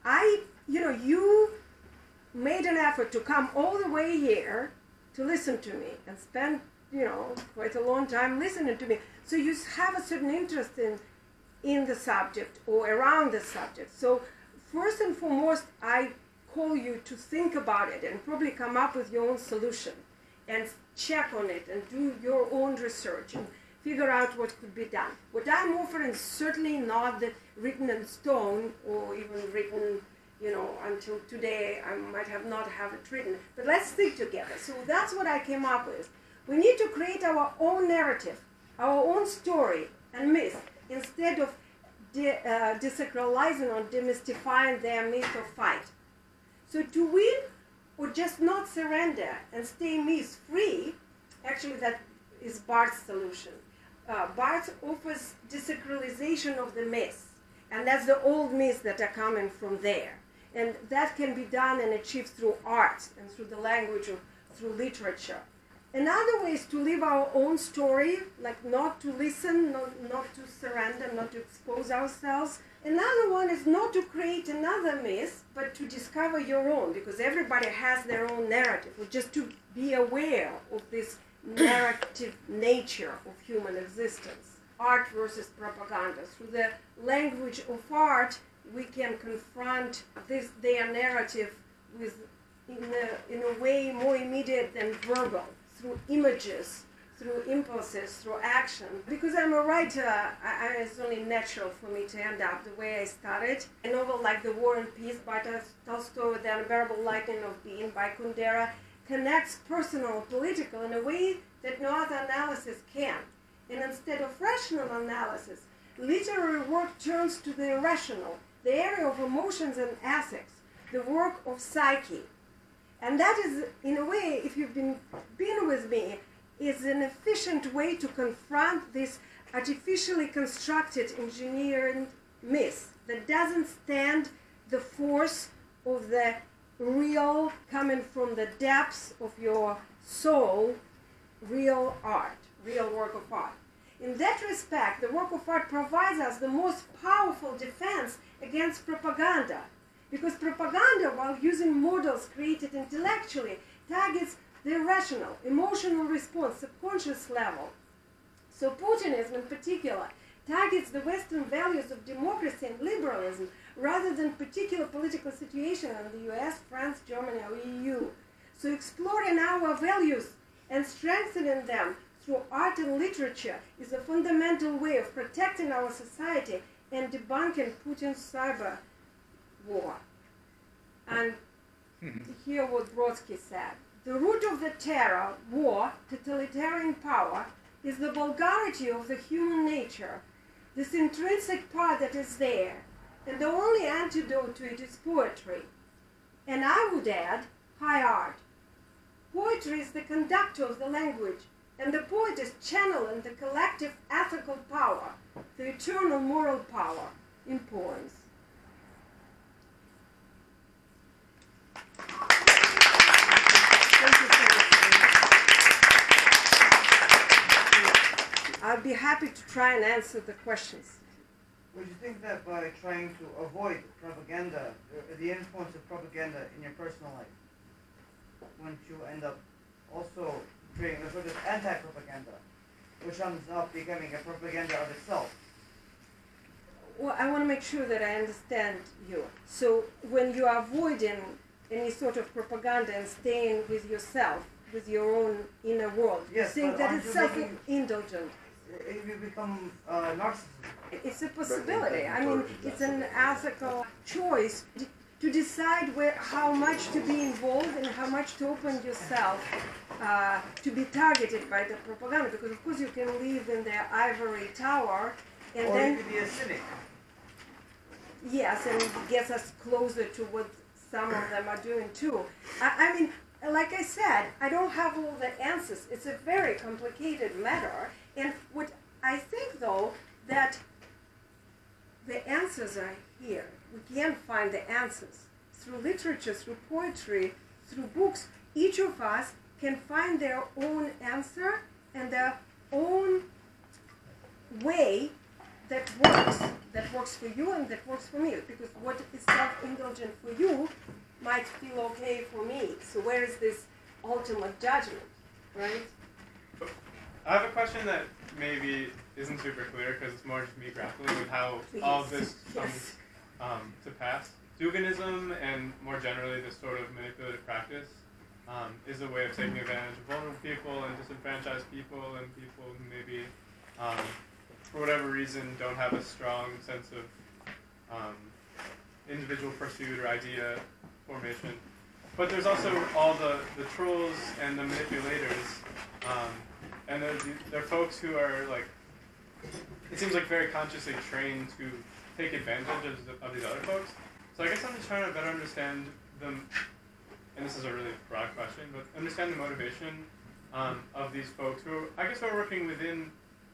Speaker 1: You made an effort to come all the way here to listen to me and spend, quite a long time listening to me. So you have a certain interest in the subject or around the subject. So first and foremost, I call you to think about it and probably come up with your own solution and check on it and do your own research and figure out what could be done. What I'm offering is certainly not the written in stone or even written, until today. I might not have it written. But let's think together. So that's what I came up with. We need to create our own narrative, our own story and myth, instead of desacralizing or demystifying their myth of fight. So to win or just not surrender and stay myth-free, actually that is Barth's solution. Barth offers desacralization of the myths, and that's the old myths that are coming from there. And that can be done and achieved through art and through the language or through literature. Another way is to live our own story, like not to listen, not to surrender, not to expose ourselves. Another one is not to create another myth, but to discover your own, because everybody has their own narrative, or just to be aware of this narrative nature of human existence. Art versus propaganda. Through the language of art, we can confront their narrative in a way more immediate than verbal, through images, through impulses, through action. Because I'm a writer, it's only natural for me to end up the way I started. A novel like The War and Peace by Tolstoy, The Unbearable Lightning of Being by Kundera, connects personal and political in a way that no other analysis can. And instead of rational analysis, literary work turns to the irrational, the area of emotions and ethics, the work of psyche. And that is, in a way, if you've been with me, is an efficient way to confront this artificially constructed engineering myth that doesn't stand the force of the real, coming from the depths of your soul, real art, real work of art. In that respect, the work of art provides us the most powerful defense against propaganda, Because propaganda, while using models created intellectually, targets the irrational, emotional response, subconscious level. So Putinism in particular targets the Western values of democracy and liberalism rather than particular political situation in the US, France, Germany, or EU. So exploring our values and strengthening them through art and literature is a fundamental way of protecting our society and debunking Putin's cyber war. And hear what Brodsky said. The root of the terror, war, totalitarian power, is the vulgarity of the human nature, this intrinsic part that is there, and the only antidote to it is poetry. And I would add, high art. Poetry is the conductor of the language, and the poet is channeling the collective ethical power, the eternal moral power in poems. I'll be happy to try and answer the questions.
Speaker 4: Would you think that by trying to avoid propaganda, the influence of propaganda in your personal life, wouldn't you end up also creating a sort of anti-propaganda, which ends up becoming a propaganda of itself?
Speaker 1: Well, I want to make sure that I understand you. So when you are avoiding any sort of propaganda and staying with yourself, with your own inner world,
Speaker 4: yes,
Speaker 1: you think that it's self-indulgent?
Speaker 4: You become narcissism.
Speaker 1: It's a possibility. I mean, it's an ethical choice to decide how much to be involved and how much to open yourself to be targeted by the propaganda. Because of course you can live in the ivory tower, and
Speaker 4: or
Speaker 1: then
Speaker 4: you could be a cynic.
Speaker 1: yes, and it gets us closer to what some of them are doing too. I mean, like I said, I don't have all the answers. It's a very complicated matter. And what I think, though, that the answers are here. We can find the answers through literature, through poetry, through books. Each of us can find their own answer and their own way that works for you and that works for me. Because what is self-indulgent for you might feel okay for me. So where is this ultimate judgment, right?
Speaker 5: I have a question that maybe isn't super clear because it's more just me grappling with how all of this comes to pass. Duginism and more generally this sort of manipulative practice is a way of taking advantage of vulnerable people and disenfranchised people and people who maybe, for whatever reason, don't have a strong sense of individual pursuit or idea formation. But there's also all the trolls and the manipulators. And they're folks who are, like, it seems like very consciously trained to take advantage of these other folks. So I guess I'm just trying to better understand them, and this is a really broad question, but understand the motivation of these folks who, I guess, are working within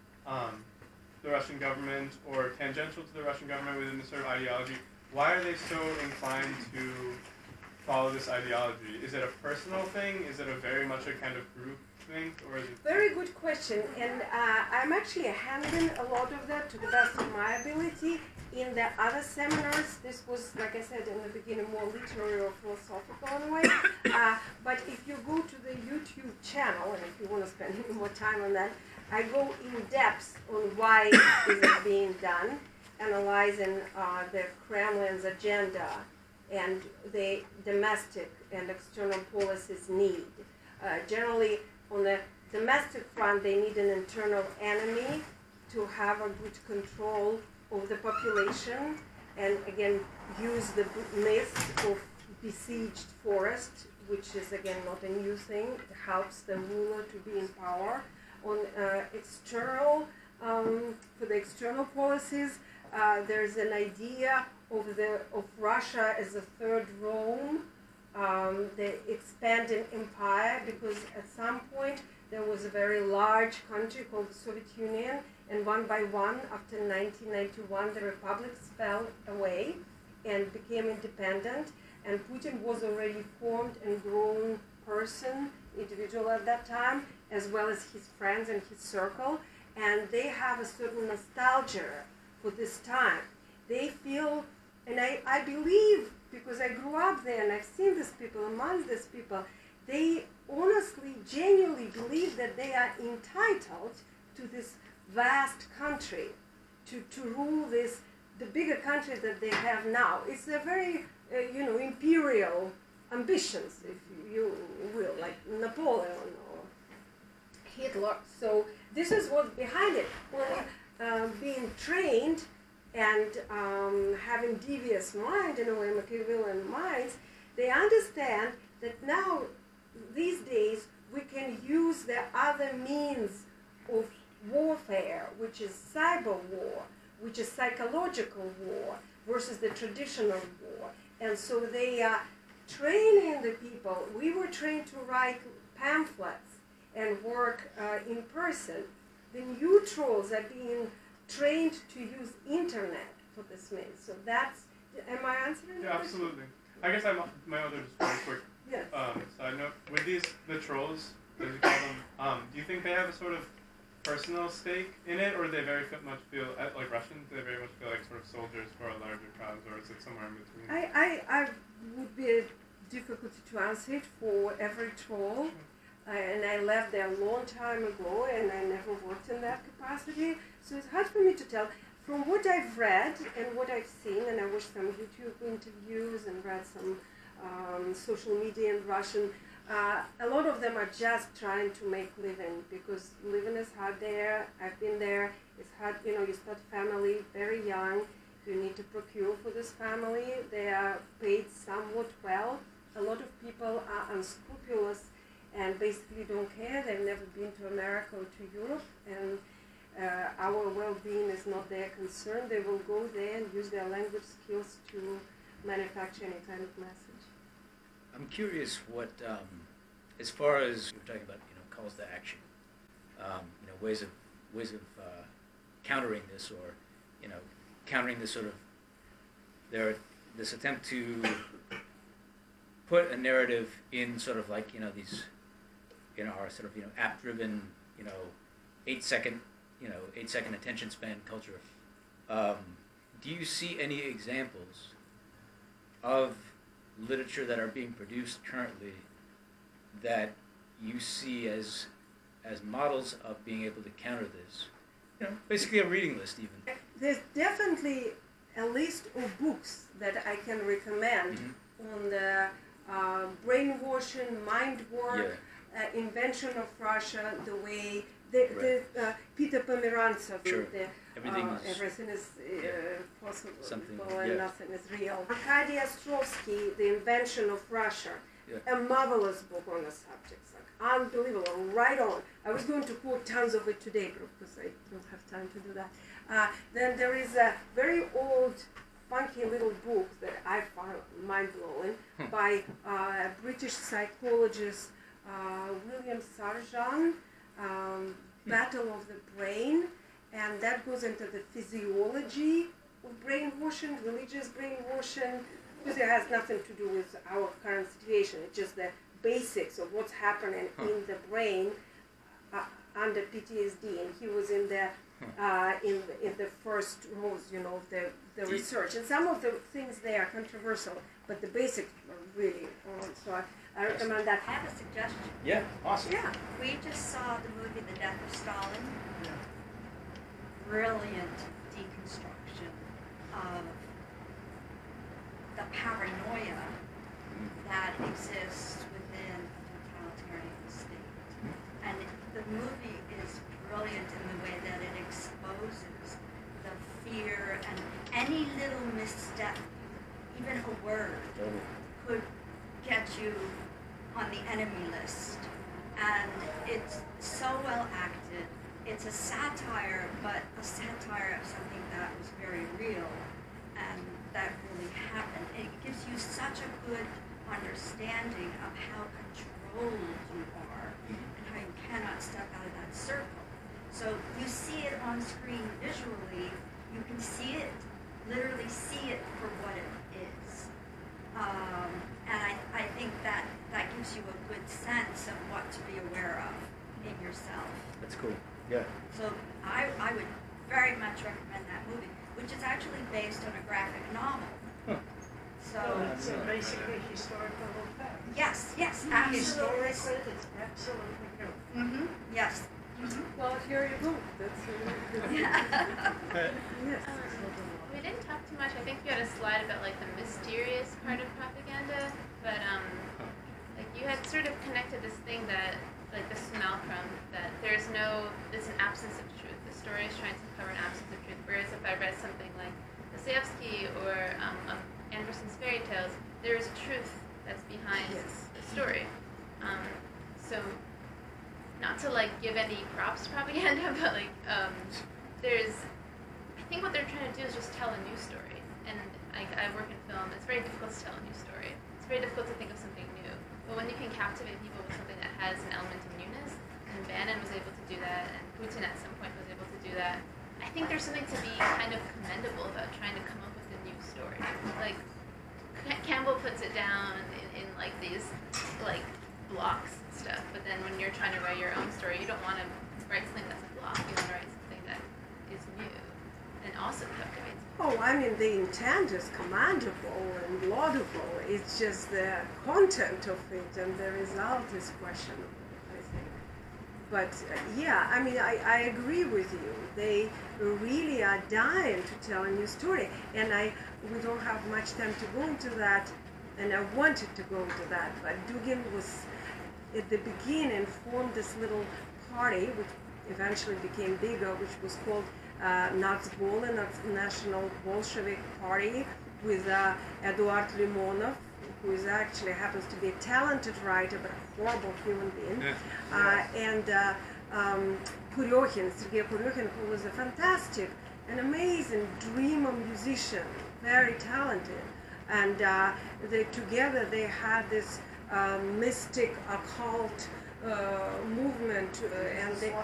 Speaker 5: the Russian government or tangential to the Russian government within this sort of ideology. Why are they so inclined to follow this ideology? Is it a personal thing? Is it a very much a kind of group thing? Or is it...
Speaker 1: Very good question, and I'm actually handling a lot of that to the best of my ability. In the other seminars, this was, like I said in the beginning, more literary or philosophical in a way. But if you go to the YouTube channel, and if you want to spend any more time on that, I go in depth on why is it being done, analyzing the Kremlin's agenda and the domestic and external policies need. Generally, on the domestic front, they need an internal enemy to have a good control of the population, and again, use the myth of besieged forest, which is again not a new thing. It helps the ruler to be in power. On external, for the external policies, there's an idea of Russia as a third Rome, the expanding empire, because at some point there was a very large country called the Soviet Union, and one by one, after 1991, the republics fell away and became independent, and Putin was already formed and grown person, individual at that time, as well as his friends and his circle, and they have a certain nostalgia for this time. They feel And I believe, because I grew up there and I've seen these people, amongst these people, they honestly, genuinely believe that they are entitled to this vast country, to rule this, the bigger country that they have now. It's a very, imperial ambitions, if you will, like Napoleon or Hitler. So this is what's behind it. Well, being trained and having devious mind, in a way, Machiavellian minds, they understand that now, these days, we can use the other means of warfare, which is cyber war, which is psychological war, versus the traditional war. And so they are training the people. We were trained to write pamphlets and work in person. The neutrals are being trained to use internet for this means. So that's, am I answering the
Speaker 5: Yeah,
Speaker 1: question?
Speaker 5: absolutely. I guess my other just very quick
Speaker 1: Yes.
Speaker 5: side note. With the trolls, as you call them, do you think they have a sort of personal stake in it, or do they very much feel, like Russians, do they very much feel like sort of soldiers for a larger cause, or is it somewhere in between?
Speaker 1: I would be difficult to answer it for every troll. And I left there a long time ago, and I never worked in that capacity. So it's hard for me to tell. From what I've read and what I've seen, and I watched some YouTube interviews and read some social media in Russian, a lot of them are just trying to make living, because living is hard there. I've been there. It's hard, you start family very young. You need to procure for this family. They are paid somewhat well. A lot of people are unscrupulous and basically don't care. They've never been to America or to Europe, and our well-being is not their concern. They will go there and use their language skills to manufacture any kind of message.
Speaker 6: I'm curious what, as far as we're talking about, calls to action, ways of countering this, or countering this sort of this attempt to put a narrative in sort of like these our sort of app-driven 8-second attention span culture. Do you see any examples of literature that are being produced currently that you see as models of being able to counter this? Basically a reading list even.
Speaker 1: There's definitely a list of books that I can recommend on the brainwashing, mind work, invention of Russia, the way Peter Pomerantsev,
Speaker 6: Sure.
Speaker 1: everything is possible
Speaker 6: Something,
Speaker 1: and nothing is real. Arkady Ostrovsky, The Invention of Russia, a marvelous book on the subject, like unbelievable, right on. I was going to quote tons of it today, but of course I don't have time to do that. Then there is a very old, funky little book that I found mind-blowing by British psychologist William Sargent, Battle of the Brain, and that goes into the physiology of brainwashing, religious brainwashing, because it has nothing to do with our current situation. It's just the basics of what's happening in the brain under PTSD, and he was in the first rows, of the research. And some of the things there are controversial, but the basics are really on. So I recommend that.
Speaker 7: I have a suggestion.
Speaker 6: Yeah, awesome.
Speaker 1: Yeah.
Speaker 7: We just saw the movie The Death of Stalin. Brilliant deconstruction of the paranoia that exists within a totalitarian state. And the movie is brilliant in the way that it exposes the fear, and any little misstep, even a word, could get you on the enemy list. And it's so well acted. It's a satire, but a satire of something that was very real and that really happened. It gives you such a good understanding of how controlled you are and how you cannot step out of that circle. So you see it on screen visually, you can see it, literally see it for what it is. And I think that gives you a good sense of what to be aware of in yourself.
Speaker 6: That's cool. Yeah.
Speaker 7: So I would very much recommend that movie, which is actually based on a graphic novel So,
Speaker 8: So basically historical facts.
Speaker 7: yes, yes,
Speaker 8: Historically,
Speaker 7: absolutely.
Speaker 8: it's absolutely true.
Speaker 7: Mm-hmm, yes.
Speaker 1: Well, here you go. That's yes.
Speaker 9: We didn't talk too much. I think you had a slide about like the mysterious part of propaganda, but like you had sort of connected this thing that like the simulacrum, that there's an absence of truth. The story is trying to cover an absence of truth. Whereas if I read something like Dostoevsky or of Andersen's fairy tales, there is a truth that's behind
Speaker 1: Yes.
Speaker 9: the story. So not to like give any props to propaganda, but like I think what they're trying to do is just tell a new story. And I work in film. It's very difficult to tell a new story. It's very difficult to think of something new. But when you can captivate people with something that has an element of newness, and Bannon was able to do that, and Putin at some point was able to do that, I think there's something to be kind of commendable about trying to come up with a new story. Like Campbell puts it down in like these like blocks and stuff, but then when you're trying to write your own story, you don't want to write something that's a block. You want to write something that is new and also captivates.
Speaker 1: Oh, I mean, the intent is commendable and laudable. It's just the content of it and the result is questionable, I think. But yeah, I mean, I agree with you. They really are dying to tell a new story, and we don't have much time to go into that, and I wanted to go into that, but Dugin was at the beginning formed this little party, which eventually became bigger, which was called Nacbol, National Bolshevik Party, with Eduard Limonov, who is actually happens to be a talented writer but a horrible human being, and Kuryohin, Sergei Kuryohin, who was a fantastic, an amazing dreamer musician, very talented, and together they had this mystic occult movement, and they.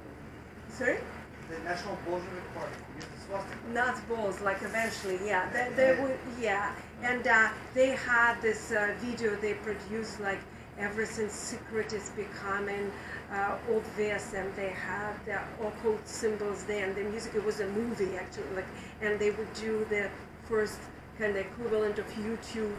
Speaker 1: Sorry?
Speaker 4: The National Bolshevik Party used the swastika.
Speaker 1: Nacbol, like eventually, yeah. They would, yeah. And they had this video they produced, like everything secret is becoming obvious, and they had the occult symbols there, and the music, it was a movie actually, like, and they would do the first kind of equivalent of YouTube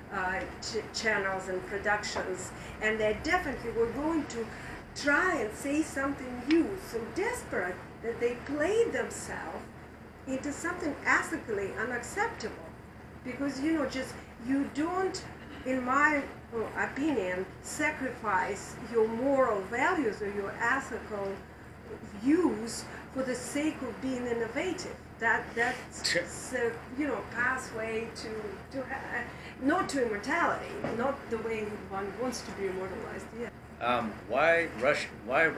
Speaker 1: channels and productions, and they definitely were going to try and say something new, so desperate that they played themselves into something ethically unacceptable. Because, you don't, in my opinion, sacrifice your moral values or your ethical views for the sake of being innovative. That's pathway to not to immortality, not the way one wants to be immortalized. Yeah.
Speaker 6: Why Russia?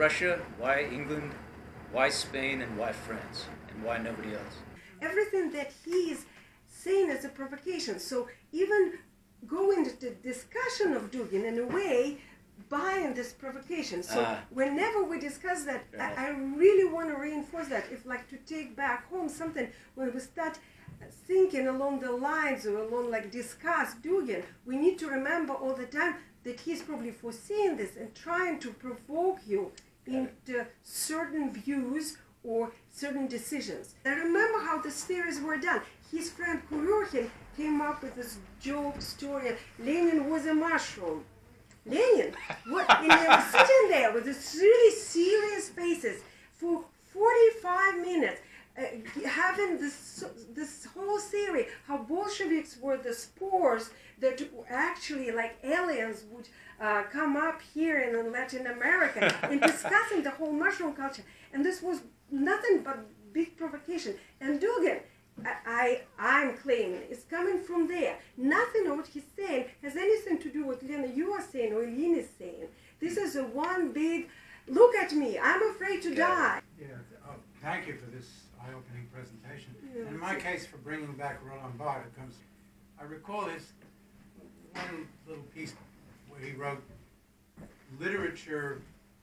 Speaker 6: Why England? Why Spain? And why France? And why nobody else?
Speaker 1: Everything that he is saying is a provocation. So even going into the discussion of Dugin, in a way, buying this provocation. So whenever we discuss that, I really want to reinforce that. If like to take back home something, when we start thinking along the lines or along like discuss Dugin, we need to remember all the time that he's probably foreseeing this and trying to provoke you into certain views or certain decisions. I remember how the theories were done. His friend Kuryohin came up with this joke story. Lenin was a mushroom. Lenin, and they were sitting there with these really serious faces for 45 minutes, having this whole theory, how Bolsheviks were the spores that actually, like aliens, would come up here in Latin America, and discussing the whole mushroom culture. And this was nothing but big provocation. And Dugin, I'm claiming, is coming from there. Nothing of what he's saying has anything to do with what Lena, you are saying, or Eileen is saying. This is a one big, look at me, I'm afraid to die.
Speaker 10: Yeah, thank you for this eye-opening presentation.
Speaker 1: Yeah,
Speaker 10: in my case, for bringing back Roland Barthes, I recall his one little piece where he wrote, literature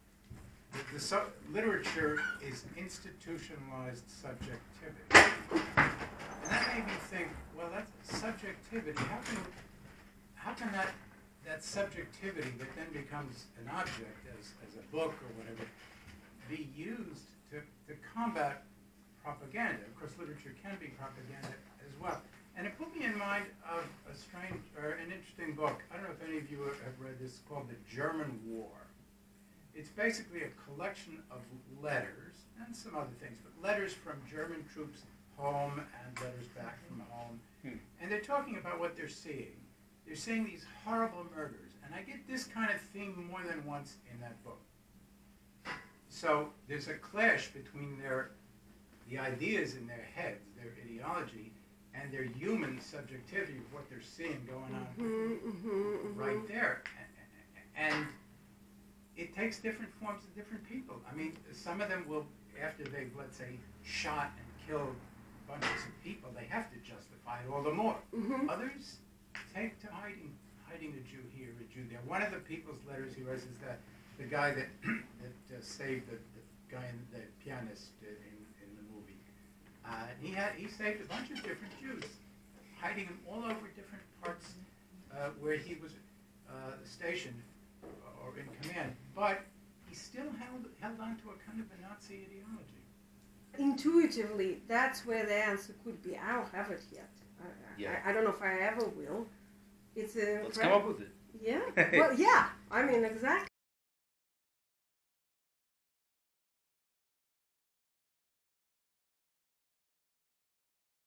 Speaker 10: is institutionalized subjectivity. And that made me think, well, that's subjectivity. How can that subjectivity that then becomes an object as a book or whatever be used to combat propaganda? Of course, literature can be propaganda as well. And it put me in mind of an interesting book. I don't know if any of you have read this, called The German War. It's basically a collection of letters and some other things, but letters from German troops home and letters back from home. And they're talking about what they're seeing. They're seeing these horrible murders. And I get this kind of theme more than once in that book. So there's a clash between the ideas in their heads, their ideology, and their human subjectivity of what they're seeing going on right there. And it takes different forms of different people. I mean, some of them will, after they've, let's say, shot and killed bunches of people, they have to justify it all the more. Others take to hiding a Jew here, a Jew there. One of the people's letters he writes is that the guy that saved the guy, the pianist in the movie. He saved a bunch of different Jews, hiding them all over different parts where he was stationed or in command. But he still held on to a kind of a Nazi ideology.
Speaker 1: Intuitively, that's where the answer could be. I don't have it yet. I don't know if I ever will. It's
Speaker 6: Let's come up with it.
Speaker 1: Yeah. Well, yeah. I mean, exactly.